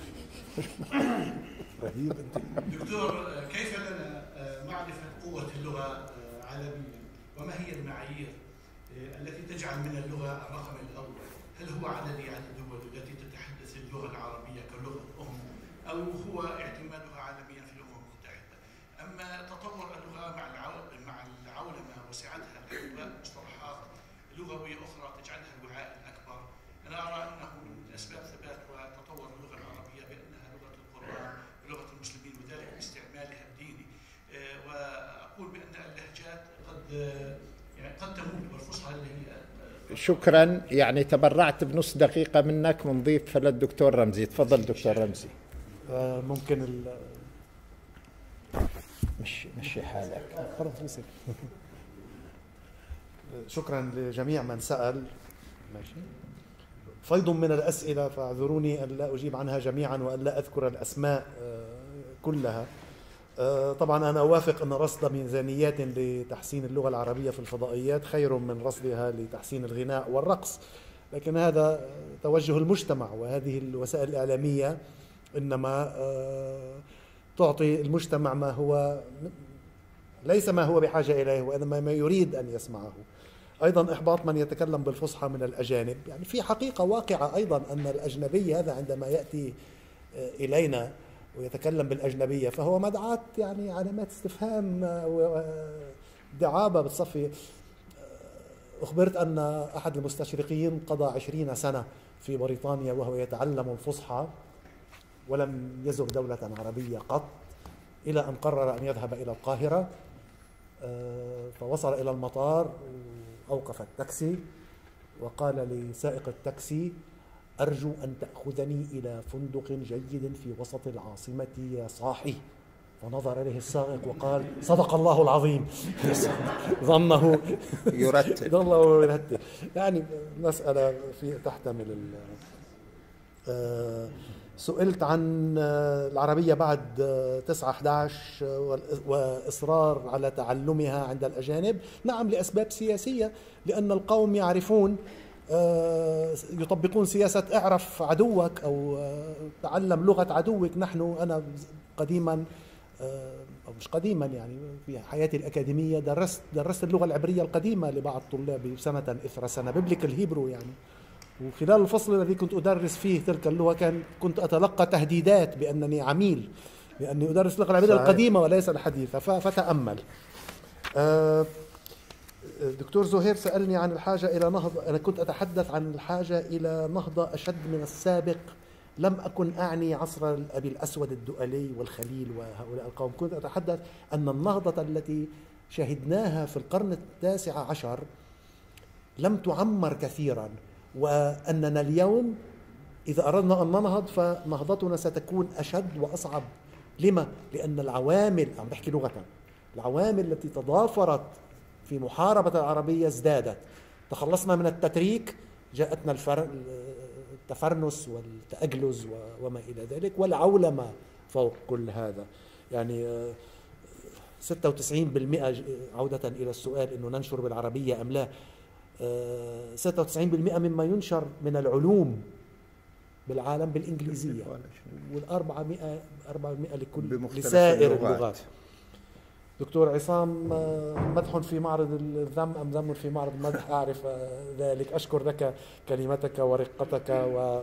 رهيب انت دكتور. كيف لنا معرفة قوة اللغة عالميا، وما هي المعايير التي تجعل من اللغة الرقم الأول؟ هل هو عدد الدول التي تتحدث اللغة العربية كلغة أم، أو هو اعتمادها عالميا في الأمم المتحدة؟ أما تطور اللغة مع العولمة وسعتها مصطلحات لغوية أخرى تجعلها الوعاء الأكبر. أنا أرى أنه من أسباب ثبات وتطور اللغة العربية بأنها لغة القرآن ولغة المسلمين، وذلك باستعمالها الديني. وأقول بأن اللهجات قد تموت، والفصحى اللي هي شكرا. يعني تبرعت بنص دقيقة منك، بنضيف للدكتور رمزي. تفضل دكتور رمزي. ممكن مشي حالك. خلاص. شكرا لجميع من سأل. ماشي. فيض من الأسئلة، فاعذروني أن لا أجيب عنها جميعا وأن لا أذكر الأسماء كلها. طبعا أنا أوافق أن رصد ميزانيات لتحسين اللغة العربية في الفضائيات خير من رصدها لتحسين الغناء والرقص، لكن هذا توجه المجتمع، وهذه الوسائل الإعلامية إنما تعطي المجتمع ما هو ليس ما هو بحاجة إليه، وإنما ما يريد أن يسمعه. أيضا إحباط من يتكلم بالفصحى من الأجانب، يعني في حقيقة واقعة أيضا أن الأجنبي هذا عندما يأتي إلينا ويتكلم بالأجنبية فهو مدعاة يعني علامات استفهام ودعابة بتصفي. أخبرت أن أحد المستشرقين قضى 20 سنة في بريطانيا وهو يتعلم الفصحى ولم يزر دولة عربية قط، إلى أن قرر أن يذهب إلى القاهرة، فوصل إلى المطار أوقف التاكسي وقال لسائق التاكسي: أرجو أن تأخذني إلى فندق جيد في وسط العاصمة يا صاحي. فنظر إليه السائق وقال: صدق الله العظيم. ظنه يرتب. يعني مسألة تحتمل سئلت عن العربية بعد 9/11 وإصرار على تعلمها عند الأجانب. نعم، لأسباب سياسية، لأن القوم يعرفون يطبقون سياسة اعرف عدوك أو تعلم لغة عدوك. أنا قديما أو مش قديما، يعني في حياتي الأكاديمية درست اللغة العبرية القديمة لبعض طلابي سنة إثر سنة، بيبليكال هيبرو يعني. وخلال الفصل الذي كنت أدرس فيه تلك اللغة كنت أتلقى تهديدات بأنني عميل، لأني أدرس اللغة العبرية القديمة وليس الحديثة. فتأمل. دكتور زهير سألني عن الحاجة إلى نهضة. أنا كنت أتحدث عن الحاجة إلى نهضة أشد من السابق. لم أكن أعني عصر أبي الأسود الدؤلي والخليل وهؤلاء القوم. كنت أتحدث أن النهضة التي شهدناها في القرن 19 لم تعمر كثيرا، وأننا اليوم إذا أردنا أن ننهض فنهضتنا ستكون أشد وأصعب. لما؟ لأن العوامل، عم بحكي لغة، العوامل التي تضافرت في محاربة العربية ازدادت. تخلصنا من التتريك، جاءتنا التفرنس والتأجلز وما إلى ذلك، والعولمة فوق كل هذا. يعني 96% عودة إلى السؤال إنه ننشر بالعربية أم لا، 96% مما ينشر من العلوم بالعالم بالإنجليزية، وال400 لسائر اللغات. دكتور عصام: مدح في معرض الذم أم ذم في معرض المدح؟ أعرف ذلك. أشكر لك كلمتك ورقتك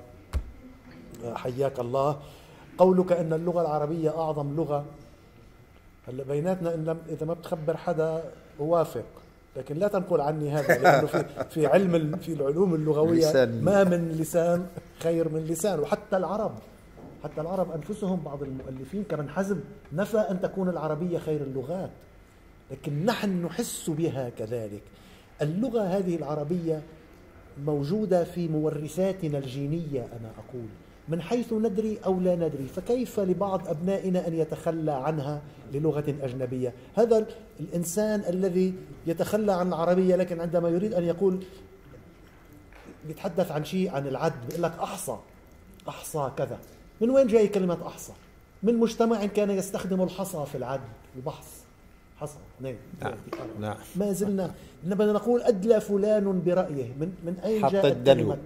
وحياك الله. قولك أن اللغة العربية أعظم لغة، هلا بيناتنا إن إذا ما بتخبر حدا أوافق، لكن لا تنقل عني هذا، لأنه في العلوم اللغوية ما من لسان خير من لسان. وحتى العرب أنفسهم، بعض المؤلفين كابن حزم نفى أن تكون العربية خير اللغات، لكن نحن نحس بها كذلك. اللغة هذه العربية موجودة في مورثاتنا الجينية، أنا أقول، من حيث ندري أو لا ندري. فكيف لبعض أبنائنا أن يتخلى عنها للغة أجنبية؟ هذا الإنسان الذي يتخلى عن العربية، لكن عندما يريد أن يقول، يتحدث عن شيء، عن العد، بيقول لك أحصى كذا. من وين جاي كلمة أحصى؟ من مجتمع كان يستخدم الحصى في العد، البحث، حصى. نعم. ما زلنا بدنا نقول أدلى فلان برأيه. من أين جاءت كلمة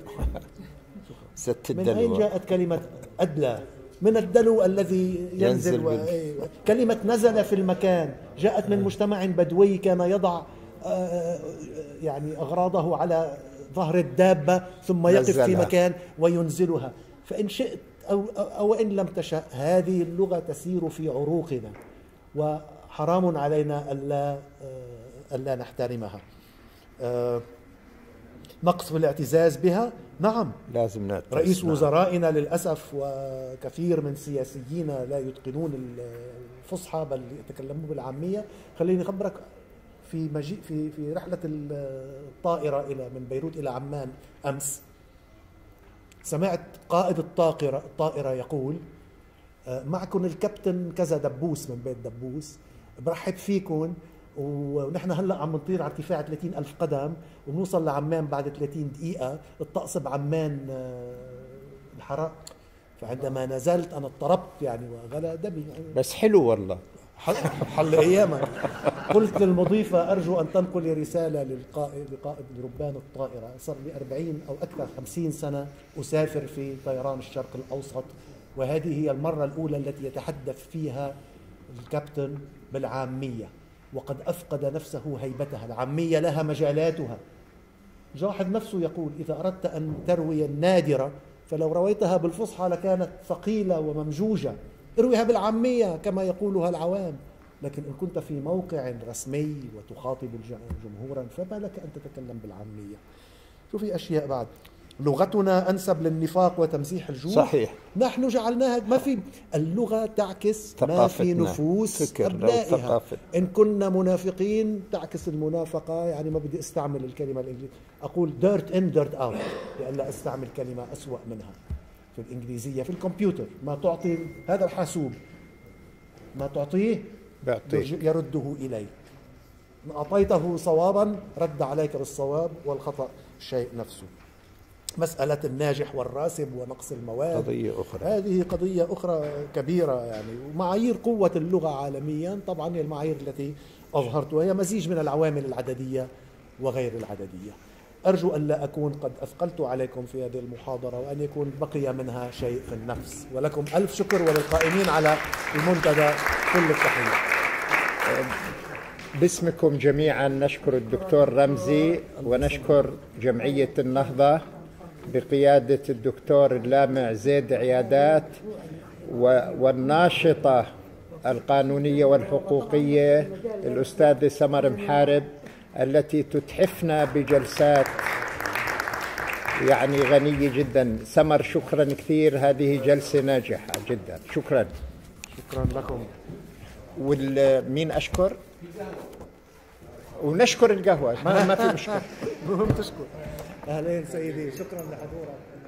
من أين جاءت كلمة أدلى؟ من الدلو الذي ينزل. كلمة نزل في المكان جاءت من مجتمع بدوي كان يضع يعني أغراضه على ظهر الدابة ثم يقف في مكان وينزلها. فإن شئت أو إن لم تشأ، هذه اللغة تسير في عروقنا، وحرام علينا ألا نحترمها. نقص بالاعتزاز بها، نعم لازم نعتز. رئيس وزرائنا للأسف وكثير من سياسيين لا يتقنون الفصحى بل يتكلمون بالعامية. خليني أخبرك، في رحلة الطائرة من بيروت إلى عمان أمس، سمعت قائد الطائرة يقول: معكم الكابتن كذا دبوس من بيت دبوس، برحب فيكم، ونحن هلأ عم نطير على ارتفاع 30,000 قدم، ونوصل لعمان بعد 30 دقيقة. الطقس بعمان الحرارة. فعندما نزلت أنا اضطربت يعني وغلى دمي يعني. بس حلو والله، حل أيامك. قلت للمضيفة: أرجو أن تنقل رسالة لقائد ربان الطائرة. صار لي 40 أو أكثر 50 سنة أسافر في طيران الشرق الأوسط، وهذه هي المرة الأولى التي يتحدث فيها الكابتن بالعامية، وقد أفقد نفسه هيبتها. العامية لها مجالاتها. جاحظ نفسه يقول: إذا أردت أن تروي النادرة فلو رويتها بالفصحى لكانت ثقيلة وممجوجة، ارويها بالعامية كما يقولها العوام. لكن إن كنت في موقع رسمي وتخاطب جمهورا فما لك أن تتكلم بالعامية. شو في أشياء بعد؟ لغتنا أنسب للنفاق وتمسيح الجوع. صحيح. نحن جعلناها ما في، اللغة تعكس ما في نفوس أبنائها. إن كنا منافقين تعكس المنافقة، يعني ما بدي استعمل الكلمة الإنجليزية، أقول dirt in dirt out لألا أستعمل كلمة أسوأ منها في الإنجليزية. في الكمبيوتر ما تعطي هذا الحاسوب ما تعطيه يرده إليك، أعطيته صوابا رد عليك بالصواب، والخطأ الشيء نفسه. مسألة الناجح والراسب ونقص المواد قضية أخرى، هذه قضية أخرى كبيرة يعني. ومعايير قوة اللغة عالميا طبعا هي المعايير التي أظهرتها، هي مزيج من العوامل العددية وغير العددية. أرجو أن لا أكون قد أثقلت عليكم في هذه المحاضرة، وأن يكون بقي منها شيء في النفس. ولكم ألف شكر، وللقائمين على المنتدى كل التحية. باسمكم جميعا نشكر الدكتور رمزي، ونشكر جمعية النهضة بقيادة الدكتور اللامع زيد عيادات، والناشطة القانونية والحقوقية الأستاذة سمر محارب، التي تتحفنا بجلسات يعني غنية جدا. سمر شكرا كثير، هذه جلسة ناجحة جدا. شكرا. شكرا لكم. والمين أشكر؟ ونشكر القهوة، ما في مشكلة. مهم تشكر. أهلين سيدي، شكرا لحضورك.